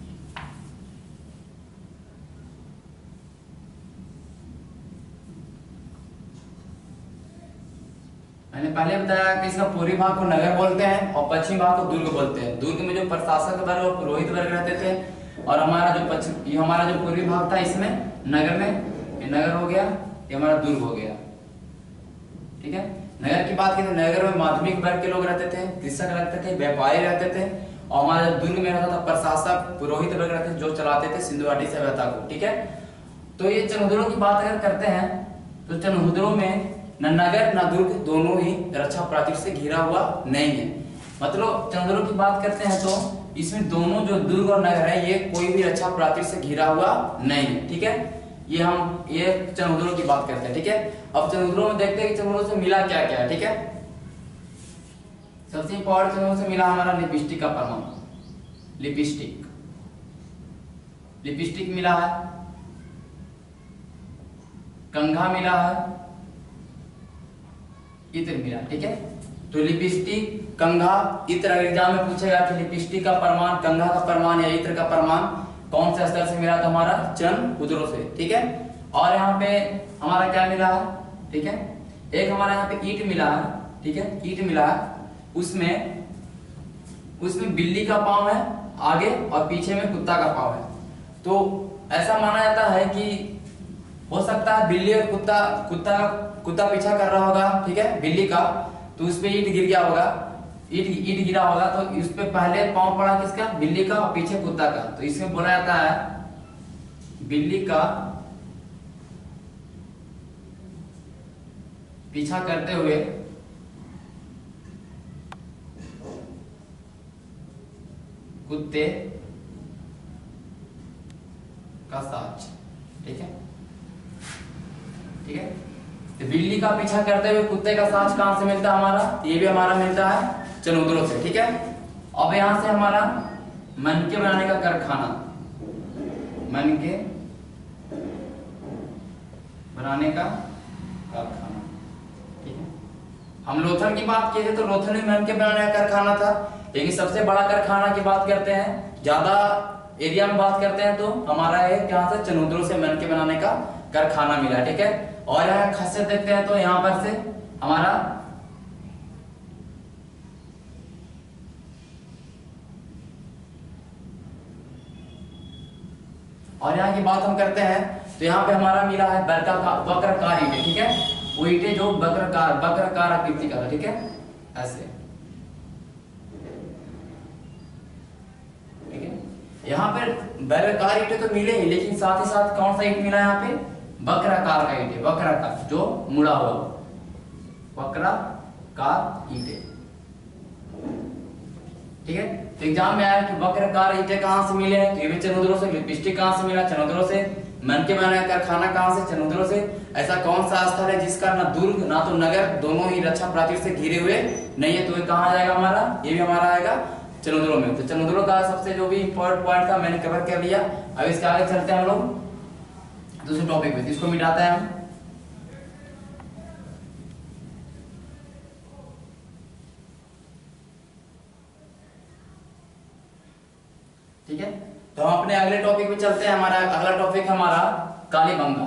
मैंने पहले बताया कि इसका पूर्वी भाग को नगर बोलते हैं और पश्चिमी भाग को दुर्ग बोलते हैं। दुर्ग में जो प्रशासक वर्ग और पुरोहित वर्ग रहते थे, और हमारा जो पश्चिम, ये हमारा जो पूर्वी भाग था, इसमें नगर में, ये नगर हो गया, ये हमारा दुर्ग हो गया, ठीक है। नगर की बात करें, नगर में माध्यमिक वर्ग के लोग रहते थे, कृषक रहते थे, व्यापारी रहते थे, और हमारे दुर्ग में रहता था प्रशासक, पुरोहित वर्ग रहते थे, जो चलाते थे सिंधु घाटी सभ्यता को, ठीक है। तो ये चंद्रहुदड़ो की बात अगर करते हैं तो चंद्रहुदड़ो में न नगर न दुर्ग दोनों ही रक्षा प्राचीर से घिरा हुआ नहीं है। मतलब चंद्रहुदड़ो की बात करते हैं तो इसमें दोनों जो दुर्ग और नगर है, ये कोई भी रक्षा प्राचीर से घिरा हुआ नहीं है, ठीक है। ये चंद्रहुदड़ो की बात करते हैं, ठीक है। अब चंद्रहुदड़ो में देखते हैं कि चंद्रहुदड़ो से मिला क्या क्या है, ठीक है। सबसे इंपॉर्टेंट चंद्रहुदड़ो से मिला हमारा लिपस्टिक का प्रमाण, लिपस्टिक मिला है, कंघा मिला है, इत्र मिला, ठीक है। तो लिपस्टिक, कंघा, इत्र, अगर एग्जाम में पूछेगा कि लिपस्टिक का प्रमाण, कंघा का प्रमाण या इत्र का प्रमाण कौन से स्तर से मिला, तो हमारा चंद्रहुदड़ो से, ठीक है। और यहाँ पे हमारा क्या मिला है, ठीक है। एक हमारा यहाँ पे ईंट मिला है, ठीक है, ईंट मिला है, उसमें बिल्ली का पाँव है आगे और पीछे में कुत्ता का पाँव है। तो ऐसा माना जाता है कि हो सकता है बिल्ली और कुत्ता पीछा कर रहा होगा, ठीक है, बिल्ली का, तो उस पे ईंट गिर गया होगा, ईंट गिरा होगा, तो इस पे पहले पाँव पड़ा किसका, बिल्ली का, और पीछे कुत्ता का। तो इसमें बोला जाता है बिल्ली का पीछा करते हुए कुत्ते का साज, ठीक है, ठीक है। तो बिल्ली का पीछा करते हुए कुत्ते का साज कहां से मिलता है हमारा, ये भी हमारा मिलता है चंद्रहुदड़ो से, ठीक है। अब यहां से हमारा मनके बनाने का कारखाना, मनके बनाने का कारखाना, ठीक है। हम लोथल की बात किए थे तो लोथल में मनके बनाने का कारखाना था, लेकिन सबसे बड़ा कारखाना की बात करते हैं, ज्यादा एरिया में बात करते हैं, तो हमारा है यहाँ से चंद्रहुदड़ो से मनके बनाने का कारखाना मिला, ठीक है। और यहाँ खासियत देखते हैं तो यहाँ पर से हमारा और यहाँ की बात हम करते हैं तो यहाँ पे हमारा मिला है वक्रकार ईंटें, ठीक है। वो ईंटें जो वक्रकार आकृति का था, ठीक है, ऐसे यहाँ पे वर्गाकार ईंटें तो मिले ही, लेकिन साथ ही साथ कौन सा ईंट मिला यहाँ पे? वक्राकार का ईंट, वक्राकार जो मुड़ा हुआ, वक्राकार ईंटें। ठीक है, तो एग्जाम में आया कि वक्राकार ईंटें कहां से मिले हैं, तो ये भी चनोदरों से। लिपस्टिक कहां से मिला? चनोदरों से। मन के बनाया कारखाना कहां से? चनोदरों से। ऐसा कौन सा स्थल है जिसका ना दुर्ग ना तो नगर दोनों ही रक्षा प्राचीर से घिरे हुए नहीं है, तो ये कहां आ जाएगा हमारा? ये भी हमारा आएगा चनोदरों में। तो चनोदरों का सबसे जो भी इंपॉर्टेंट पॉइंट था मैंने कवर कर लिया। अब इसके आगे चलते हैं हम लोग दूसरे टॉपिक पे, इसको मिटाते हैं हम। ठीक है, तो हम अपने अगले टॉपिक पे चलते हैं। हमारा अगला टॉपिक हमारा कालीबंगा।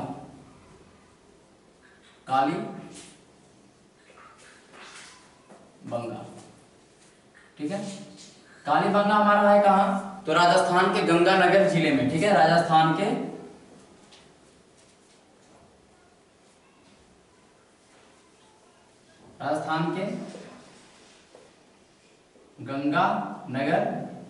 कालीबंगा, ठीक है। कालीबंगा हमारा है कहां? तो राजस्थान के गंगानगर जिले में। ठीक है, राजस्थान के गंगानगर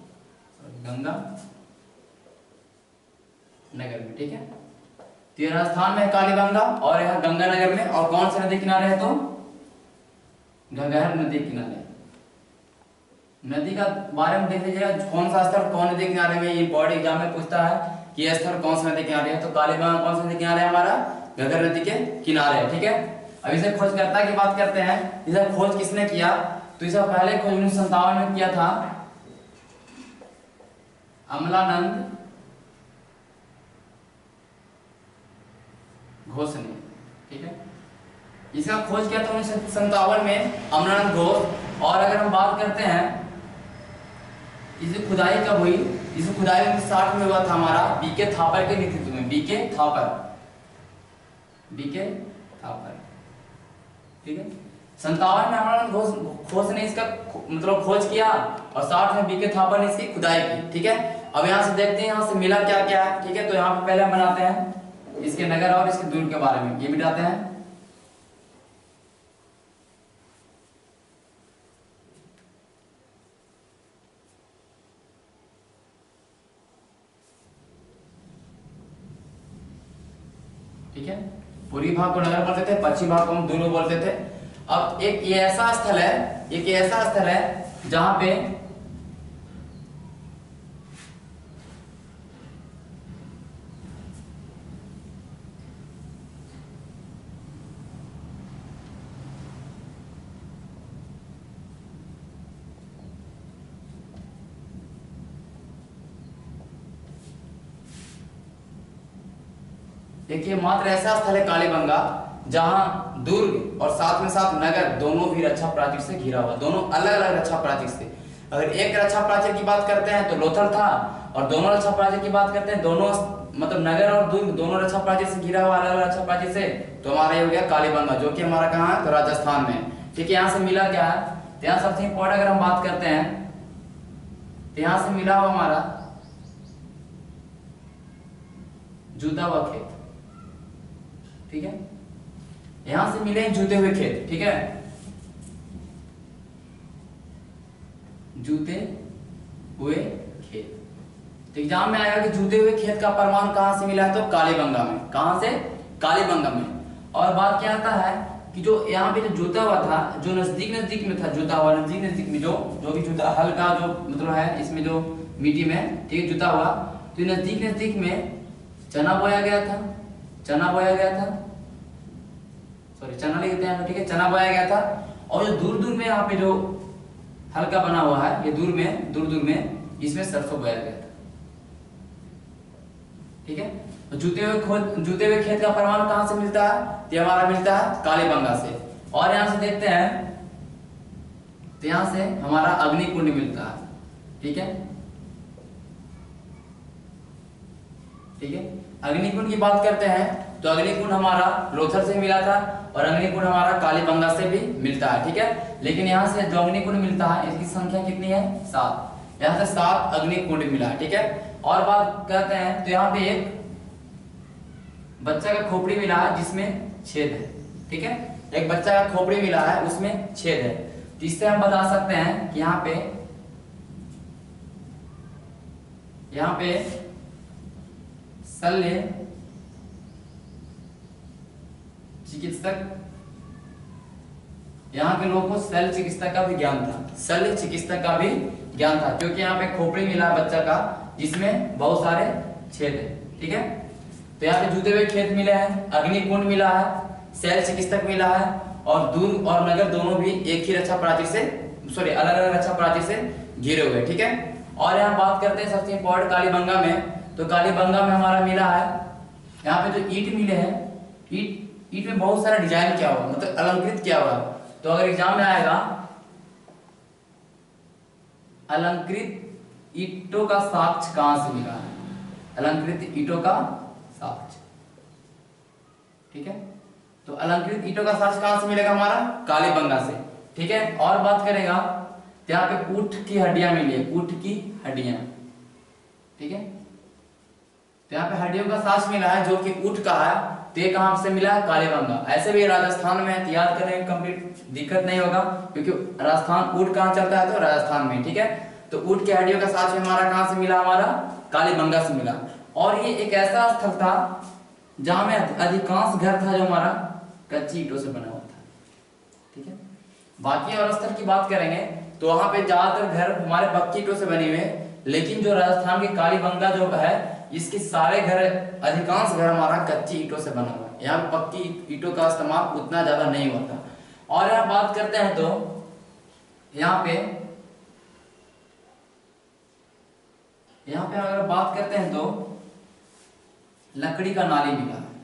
में। ठीक है, तो ये राजस्थान में कालीबंगा और यहाँ गंगानगर में। और कौन से नदी किनारे है? तो गंगाहर नदी किनारे। नदी का बारे में देख लीजिएगा, कौन सा स्थल कौन नदी किनारे में, ये बोर्ड एग्जाम में पूछता है कि यह स्थल कौन सा नदी किनारे है। तो कालीबंगा कौन सा नदी किनारे है? हमारा घग्गर नदी के किनारे है। ठीक है, अब इसे खोजकर्ता की बात करते हैं। इसे खोज किसने किया? तो इसे पहले खोज 1957 में किया था अमलानंद घोष ने। ठीक है, इसका खोज किया था 1957 में अमलानंद घोष। और अगर हम बात करते हैं इसे खुदाई कब हुई? इसे खुदाई 1960 में हुआ था हमारा बीके थापर के नेतृत्व में। बीके थापर। ठीक है, 57 में अमलानंद घोष ने इसका मतलब खोज किया और 60 में बीके थापर ने इसकी खुदाई की। ठीक है, अब यहाँ से देखते हैं यहाँ से मिला क्या क्या है। ठीक है, तो यहाँ पे पहले हम बनाते हैं इसके नगर और इसके दुर्ग के बारे में, ये मिटाते हैं। ठीक है, पूर्वी भाग को नगर बोलते थे, पश्चिम भाग को हम दुर्ग बोलते थे। अब एक ये ऐसा स्थल है जहां पे देखिए मात्र ऐसा स्थल है कालीबंगा जहां दुर्ग और साथ में साथ नगर दोनों भी रक्षा प्राचीर से घिरा हुआ, दोनों अलग अलग रक्षा प्राचीर से। अगर एक रक्षा प्राचीर की बात करते हैं तो लोथल था, और दोनों रक्षा प्राचीर की बात करते हैं दोनों मतलब नगर और दुर्ग दोनों रक्षा प्राचीर से घिरा हुआ, अलग अलग रक्षा प्राचीर से, तो हमारा ये हो गया कालीबंगा, जो कि हमारा कहाँ है? तो राजस्थान में। ठीक है, यहाँ से मिला क्या है? तो यहाँ सबसे इंपॉर्टेंट अगर हम बात करते हैं तो यहाँ से मिला हुआ हमारा जूता हुआ खेत। ठीक है, यहां से मिले जूते हुए खेत। ठीक है, जूते हुए खेत। तो एग्जाम में आएगा कि जूते हुए खेत का प्रमाण कहां से मिला है? तो कालीबंगा में। कहां से? कालीबंगा में। और बात क्या आता है कि जो यहाँ पे जो जूता हुआ था, जो नजदीक में था, जूता हुआ नजदीक में जो भी जूता हल्का जो मतलब है इसमें जो मिट्टी में, ठीक है, जूता हुआ, तो नजदीक में चना बोया गया था, चना लिखते हैं। ठीक है, चना बोया गया था। और जो दूर में यहाँ पे जो हल्का बना हुआ है, ये दूर में इसमें सरसों बोया गया था। ठीक है, तो जूते हुए खेत का प्रमाण कहां से मिलता है? ये हमारा मिलता है कालीबंगा से। और यहां से देखते हैं तो यहां से हमारा अग्निकुंड मिलता है। ठीक है, अग्निकुंड की बात करते हैं तो अग्निकुंड हमारा लोथल से मिला था और अग्निकुंड हमारा कालीबंगा से भी मिलता है। ठीक है, लेकिन यहाँ से जो अग्निकुंड मिलता है इसकी संख्या कितनी है? 7। यहाँ से 7 अग्निकुंड मिला है। ठीक है, और बात करते हैं तो यहाँ पे एक बच्चा का खोपड़ी मिला है जिसमें छेद है। ठीक है, एक बच्चा का खोपड़ी मिला है उसमें छेद है, तो इससे हम बता सकते हैं कि यहाँ पे यहाँ पे शल्य चिकित्सक, यहाँ के लोगों को शल्य चिकित्सक का भी ज्ञान था, शल्य चिकित्सक का भी ज्ञान था, क्योंकि यहाँ पे खोपड़ी मिला बच्चा का जिसमें बहुत सारे छेद है। ठीक है, तो यहाँ पे जूते हुए खेत मिले हैं, अग्निकुंड मिला है, शल्य चिकित्सक मिला है, और दुर्ग और नगर दोनों भी एक ही रक्षा प्राचीर से अलग अलग रक्षा प्राचीर से घिरे हुए। ठीक है, और यहाँ बात करते हैं सबसे इंपॉर्टेंट कालीबंगा में। तो कालीबंगा में हमारा मिला है, यहाँ पे जो ईंट मिले हैं, ईंट में बहुत सारा डिजाइन किया हुआ, मतलब अलंकृत किया हुआ। तो अगर एग्जाम में आएगा अलंकृत ईंटों का साक्ष्य कहां से मिला है, अलंकृत ईंटों का साक्ष्य। ठीक है, तो अलंकृत ईंटों का साक्ष्य कहां से मिलेगा, हमारा कालीबंगा से। ठीक है, और बात करेगा तो यहाँ पे ऊंट की हड्डियां मिली है, ऊंट की हड्डियां। ठीक है, तो यहाँ पे हड्डियों का साक्ष्य मिला है जो कि ऊंट का है, तो ये कहां से मिला है, कालीबंगा। ऐसे भी राजस्थान में है, याद करने में कंप्लीट दिक्कत नहीं होगा, क्योंकि राजस्थान ऊंट कहां चलता है, तो राजस्थान में। ठीक है, तो ऊंट की हड्डियों का साक्ष्य हमारा कहां से मिला, हमारा कालीबंगा से मिला। और ये एक ऐसा स्थल था जहां में अधिकांश घर था जो हमारा कच्ची ईंटों से बना हुआ था। ठीक है, बाकी और स्थल की बात करेंगे तो वहां पे ज्यादातर घर हमारे पक्की ईंटों से बने हुए, लेकिन जो राजस्थान के कालीबंगा जो है, इसके सारे घर, अधिकांश घर हमारा कच्ची ईंटों से बना हुआ है। यहाँ पक्की ईंटों का इस्तेमाल उतना ज्यादा नहीं होता। और यहाँ बात करते हैं तो यहाँ पे अगर बात करते हैं तो लकड़ी का नाली मिला है,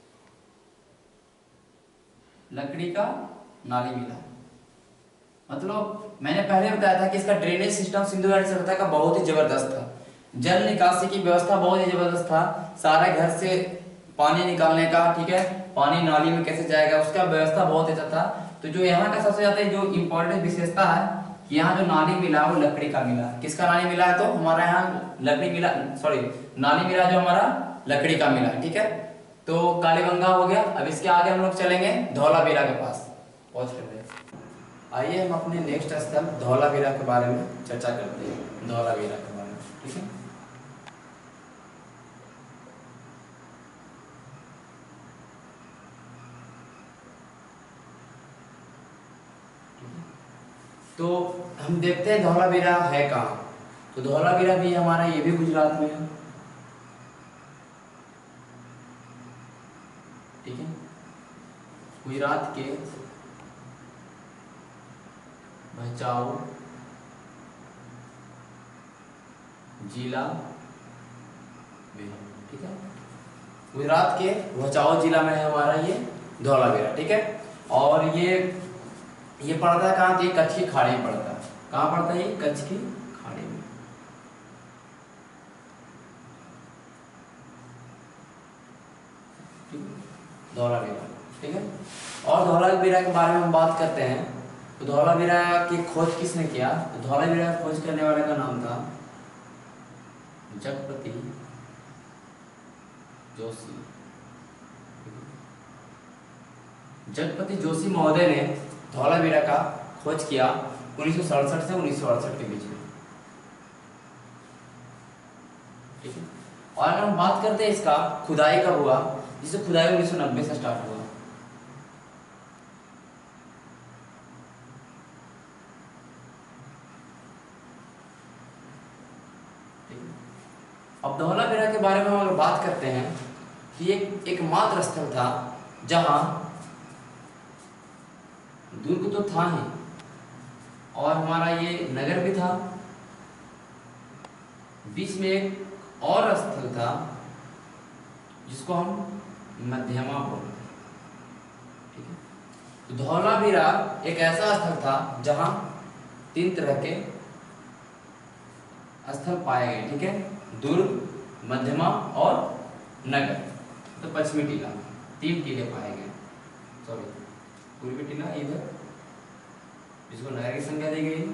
लकड़ी का नाली मिला है। मतलब मैंने पहले बताया था कि इसका ड्रेनेज सिस्टम सिंधु घाटी सभ्यता का बहुत ही जबरदस्त था, जल निकासी की व्यवस्था बहुत ही जबरदस्त था, सारे घर से पानी निकालने का, ठीक है, पानी नाली में कैसे जाएगा उसका व्यवस्था बहुत अच्छा था। तो जो यहाँ का सबसे ज्यादा जो इम्पोर्टेंट विशेषता है कि यहाँ जो नाली मिला वो लकड़ी का मिला। किसका नाली मिला है, तो हमारा यहाँ लकड़ी मिला, नाली मिला जो हमारा लकड़ी का मिला। ठीक है, तो कालीबंगा हो गया। अब इसके आगे हम लोग चलेंगे धौलावीरा के पास, पहुंच कर रहे हैं। आइए हम अपने नेक्स्ट स्थल धौलावीरा के बारे में चर्चा करते हैं, धौलावीरा के बारे में। ठीक है, तो हम देखते हैं धौलावीरा है कहाँ। तो धौलावीरा भी हमारा, ये भी गुजरात में है। ठीक है, गुजरात के भचाऊ जिला में। ठीक है, गुजरात के भचाऊ जिला में है हमारा ये धौलावीरा। ठीक है, और ये पड़ता है कहाँ, ये कच्छ की खाड़ी में पड़ता है। कहाँ पड़ता है, ये कच्छ की खाड़ी में। धौलावीरा। ठीक है, और धौलावीरा के बारे में हम बात करते हैं तो धौलावीरा की खोज किसने किया, तो धौलावीरा की खोज करने वाले का नाम था जगपति जोशी। जगपति जोशी महोदय ने धौलावीरा का खोज किया 1967 से 1968 के बीच में। ठीक है, और अगर हम बात करते हैं इसका खुदाई कब हुआ, जिसे खुदाई 1990 से स्टार्ट हुआ। अब धौलावीरा के बारे में हम अगर बात करते हैं कि ये एकमात्र स्थल था जहां दुर्ग तो था ही और हमारा ये नगर भी था, बीच में एक और स्थल था जिसको हम मध्यमा बोलते हैं। ठीक है, तो धौलावीरा एक ऐसा स्थल था जहां 3 तरह के स्थल पाए गए। ठीक है, दुर्ग, मध्यमा और नगर, तो पश्चिमी टीला, 3 टीले पाए गए। पूर्वी टीला इधर, जिसको नगर की संज्ञा दी गई,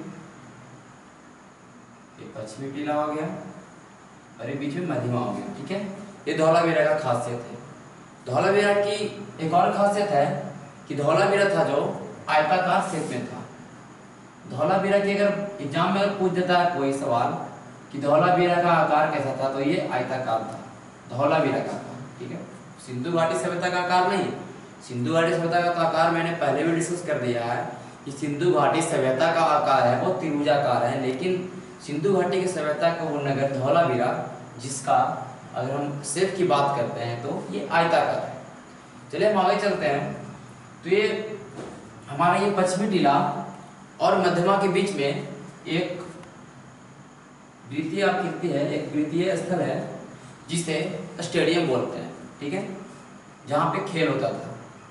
ये पश्चिमी टीला हो गया और ये बीच में मध्यमा हो गया। ठीक है, ये धौलावीरा का खासियत है। धौलावीरा की एक और खासियत है कि धौलावीरा था जो आयताकार शेप में था। धौलावीरा की अगर एग्जाम में अगर पूछ देता है कोई सवाल कि धौलावीरा का आकार कैसा था, तो ये आयताकार था धौलावीरा का आकार, ठीक है। सिंधु घाटी सभ्यता का आकार नहीं, सिंधु घाटी सभ्यता का आकार मैंने पहले भी डिस्कस कर दिया है कि सिंधु घाटी सभ्यता का आकार है वो त्रिभुजाकार है, लेकिन सिंधु घाटी की सभ्यता का वो नगर धौलावीरा, जिसका अगर हम शेप की बात करते हैं तो ये आयताकार है। चलिए हम आगे चलते हैं। तो ये हमारा ये पश्चिमी टीला और मध्यमा के बीच में एक द्वितीय आकृति है, एक द्वितीय स्थल है जिसे स्टेडियम बोलते हैं, ठीक है, जहां पे खेल होता था,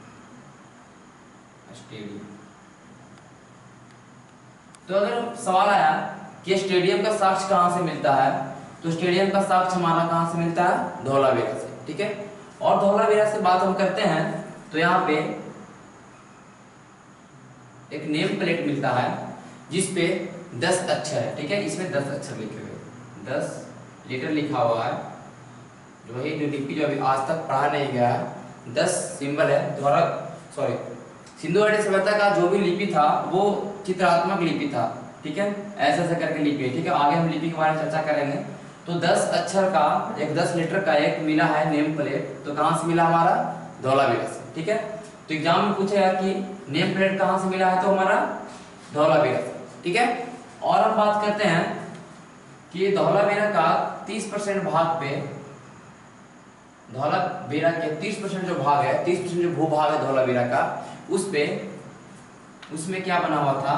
स्टेडियम। तो अगर सवाल आया कि स्टेडियम का साक्ष्य कहां से मिलता है, तो स्टेडियम का साक्ष्य हमारा कहां से मिलता है, धौलावीरा से, ठीक है। और धौलावीरा से बात हम करते हैं तो यहाँ पे एक नेम प्लेट मिलता है जिसपे 10 अक्षर है, ठीक है, इसमें 10 अक्षर लिखे हुए, 10 लेटर लिखा हुआ है, जो है जो लिपि जो अभी आज तक पढ़ा नहीं गया है, 10 सिंबल है। सिंधु घाटी सभ्यता का जो भी लिपि था वो चित्रात्मक लिपि था, ठीक है, ऐसे ऐसे करके लिपि है, ठीक है। आगे हम लिपि के बारे में चर्चा करेंगे। तो 10 अक्षर का एक 10 लीटर का एक मिला है नेम प्लेट, तो कहां से मिला, हमारा धौलावीरा से, ठीक है। तो एग्जाम में पूछेगा कि नेम प्लेट कहां से मिला है, तो हमारा धौलावीरा से, ठीक है। और हम बात करते हैं कि धौलावीरा का 30% भाग पे, धौलावीरा के 30% जो भाग है, 30% जो भूभाग है धौलावीरा का, उस पे उसमें क्या बना हुआ था,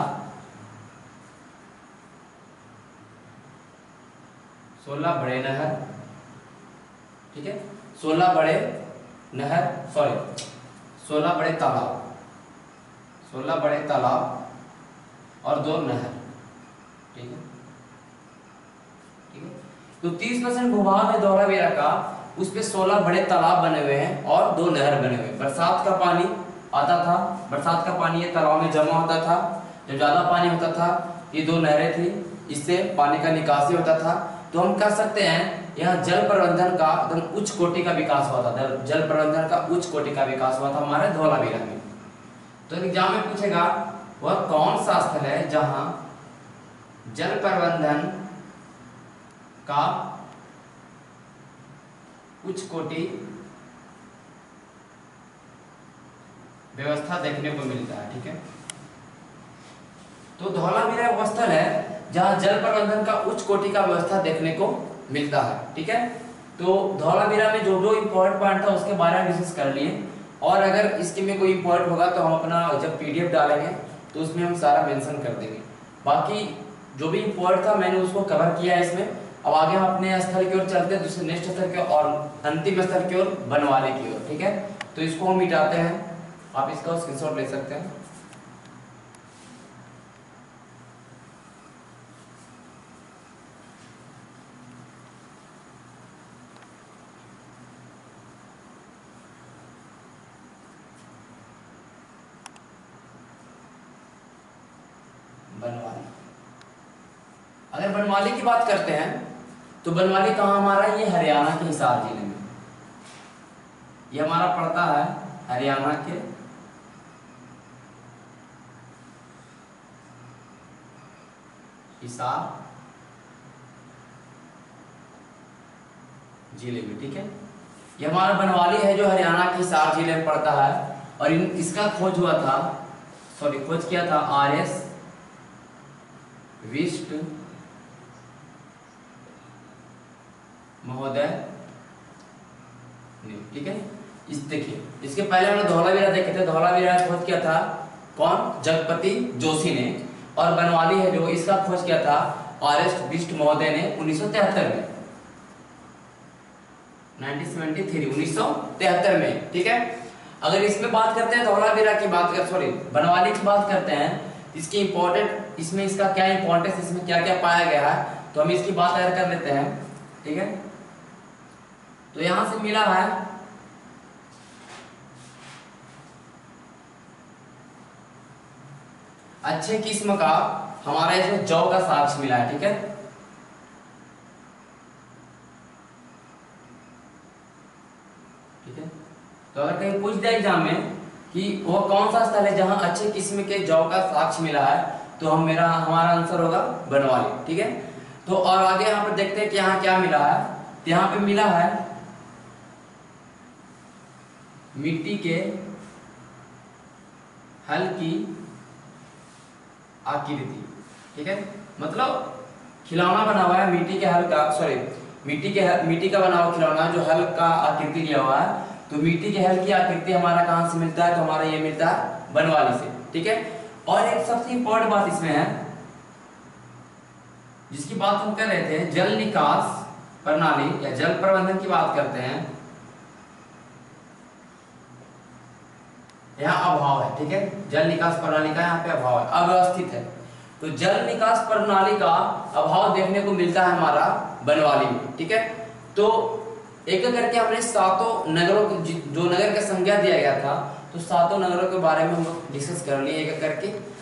16 बड़े नहर, ठीक है, 16 बड़े नहर, 16 बड़े तालाब, 16 बड़े तालाब और 2 नहर, ठीक है, ठीक है। तो 30% भूभाग है धौलावीरा का, उस पे 16 बड़े तालाब बने हुए हैं और 2 नहर बने हुए हैं। बरसात का पानी आता था, बरसात का पानी ये तालाब में जमा होता था, जब ज्यादा पानी होता था ये 2 नहरें थी, इससे पानी का निकासी होता था। तो हम कह सकते हैं यहाँ जल प्रबंधन का एकदम उच्च कोटि का विकास हुआ था, जल प्रबंधन का उच्च कोटि का विकास हुआ था हमारे धौलावीरा में। तो एग्जाम में पूछेगा वह कौन सा स्थल है जहां जल प्रबंधन का उच्च कोटि व्यवस्था देखने को मिलता है, ठीक है। तो धौलावीरा वो स्थल है जहां जल प्रबंधन का उच्च कोटि का व्यवस्था देखने को मिलता है, ठीक है। तो धौलावीरा में जो जो इम्पोर्टेंट पॉइंट था उसके बारे में डिस्कस कर लिए, और अगर इसके में कोई इम्पोर्टेंट होगा तो हम अपना जब पीडीएफ डालेंगे तो उसमें हम सारा मेंशन कर देंगे। बाकी जो भी इम्पोर्टेंट था मैंने उसको कवर किया है इसमें। अब आगे हम अपने स्थल की ओर चलते हैं, दूसरे नेक्स्ट स्थल की और अंतिम स्थल की ओर, बनवाली की ओर, ठीक है। तो इसको हम मिटाते हैं, आप इसका स्क्रीनशॉट ले सकते हैं। बनवाली, अगर बनवाली की बात करते हैं तो बनवाली कहाँ हमारा, ये हरियाणा के हिसार जिले में, ये हमारा पड़ता है हरियाणा के हिसार जिले में, ठीक है। ये हमारा बनवाली है जो हरियाणा के हिसार जिले में पड़ता है, और इसका खोज हुआ था, खोज किया था आर.एस. विष्ट महोदय ने, ठीक है। इस देखिए, इसके पहले हमने धौलावीरा देखे थे, धौलावीरा खोज किया था कौन, जगपति जोशी ने, और बनवाली है जो इसका खोज किया था आर.एस. विष्ट महोदय ने 1973 में, 1973 में, ठीक है। अगर इसमें बात करते हैं धौलावीरा की बात कर बनवाली की बात करते हैं, इसकी इंपॉर्टेंट, इसमें इसका क्या इंपॉर्टेंस, इसमें क्या क्या पाया गया है, तो हम इसकी बात ऐड कर लेते हैं, ठीक है। तो यहां से मिला है अच्छे किस्म का हमारा इसमें जौ का साक्ष्य मिला है, ठीक है। ठीक है, तो अगर कहीं पूछ दिया एग्जाम में कि वो कौन सा स्थल है जहां अच्छे किस्म के जौ का साक्ष्य मिला है, तो हमारा आंसर होगा बनवाली, ठीक है। तो और आगे यहाँ पर देखते हैं कि यहाँ क्या मिला है। तो यहाँ पे मिला है मिट्टी के हल की आकृति। ठीक है, मतलब खिलौना बना हुआ है मिट्टी के हल का, सॉरी मिट्टी का बना हुआ खिलौना जो हल का आकृति लिया हुआ है। तो मिट्टी के हल की आकृति हमारा कहाँ से मिलता है, तो हमारा ये मिलता है बनवाली से। ठीक है, और एक सबसे इंपॉर्टेंट बात इसमें है जिसकी बात हम कर रहे थे, जल निकास प्रणाली या जल प्रबंधन की बात करते हैं, यहाँ अभाव है। ठीक है, जल निकास प्रणाली का यहाँ पे अभाव है, अव्यवस्थित है। तो जल निकास प्रणाली का अभाव देखने को मिलता है हमारा बनवाली में। ठीक है, तो एक एक करके हमने सातों नगरों जो नगर का संज्ञा दिया गया था, तो सातों नगरों के बारे में हम डिस्कस कर लिए एक एक करके।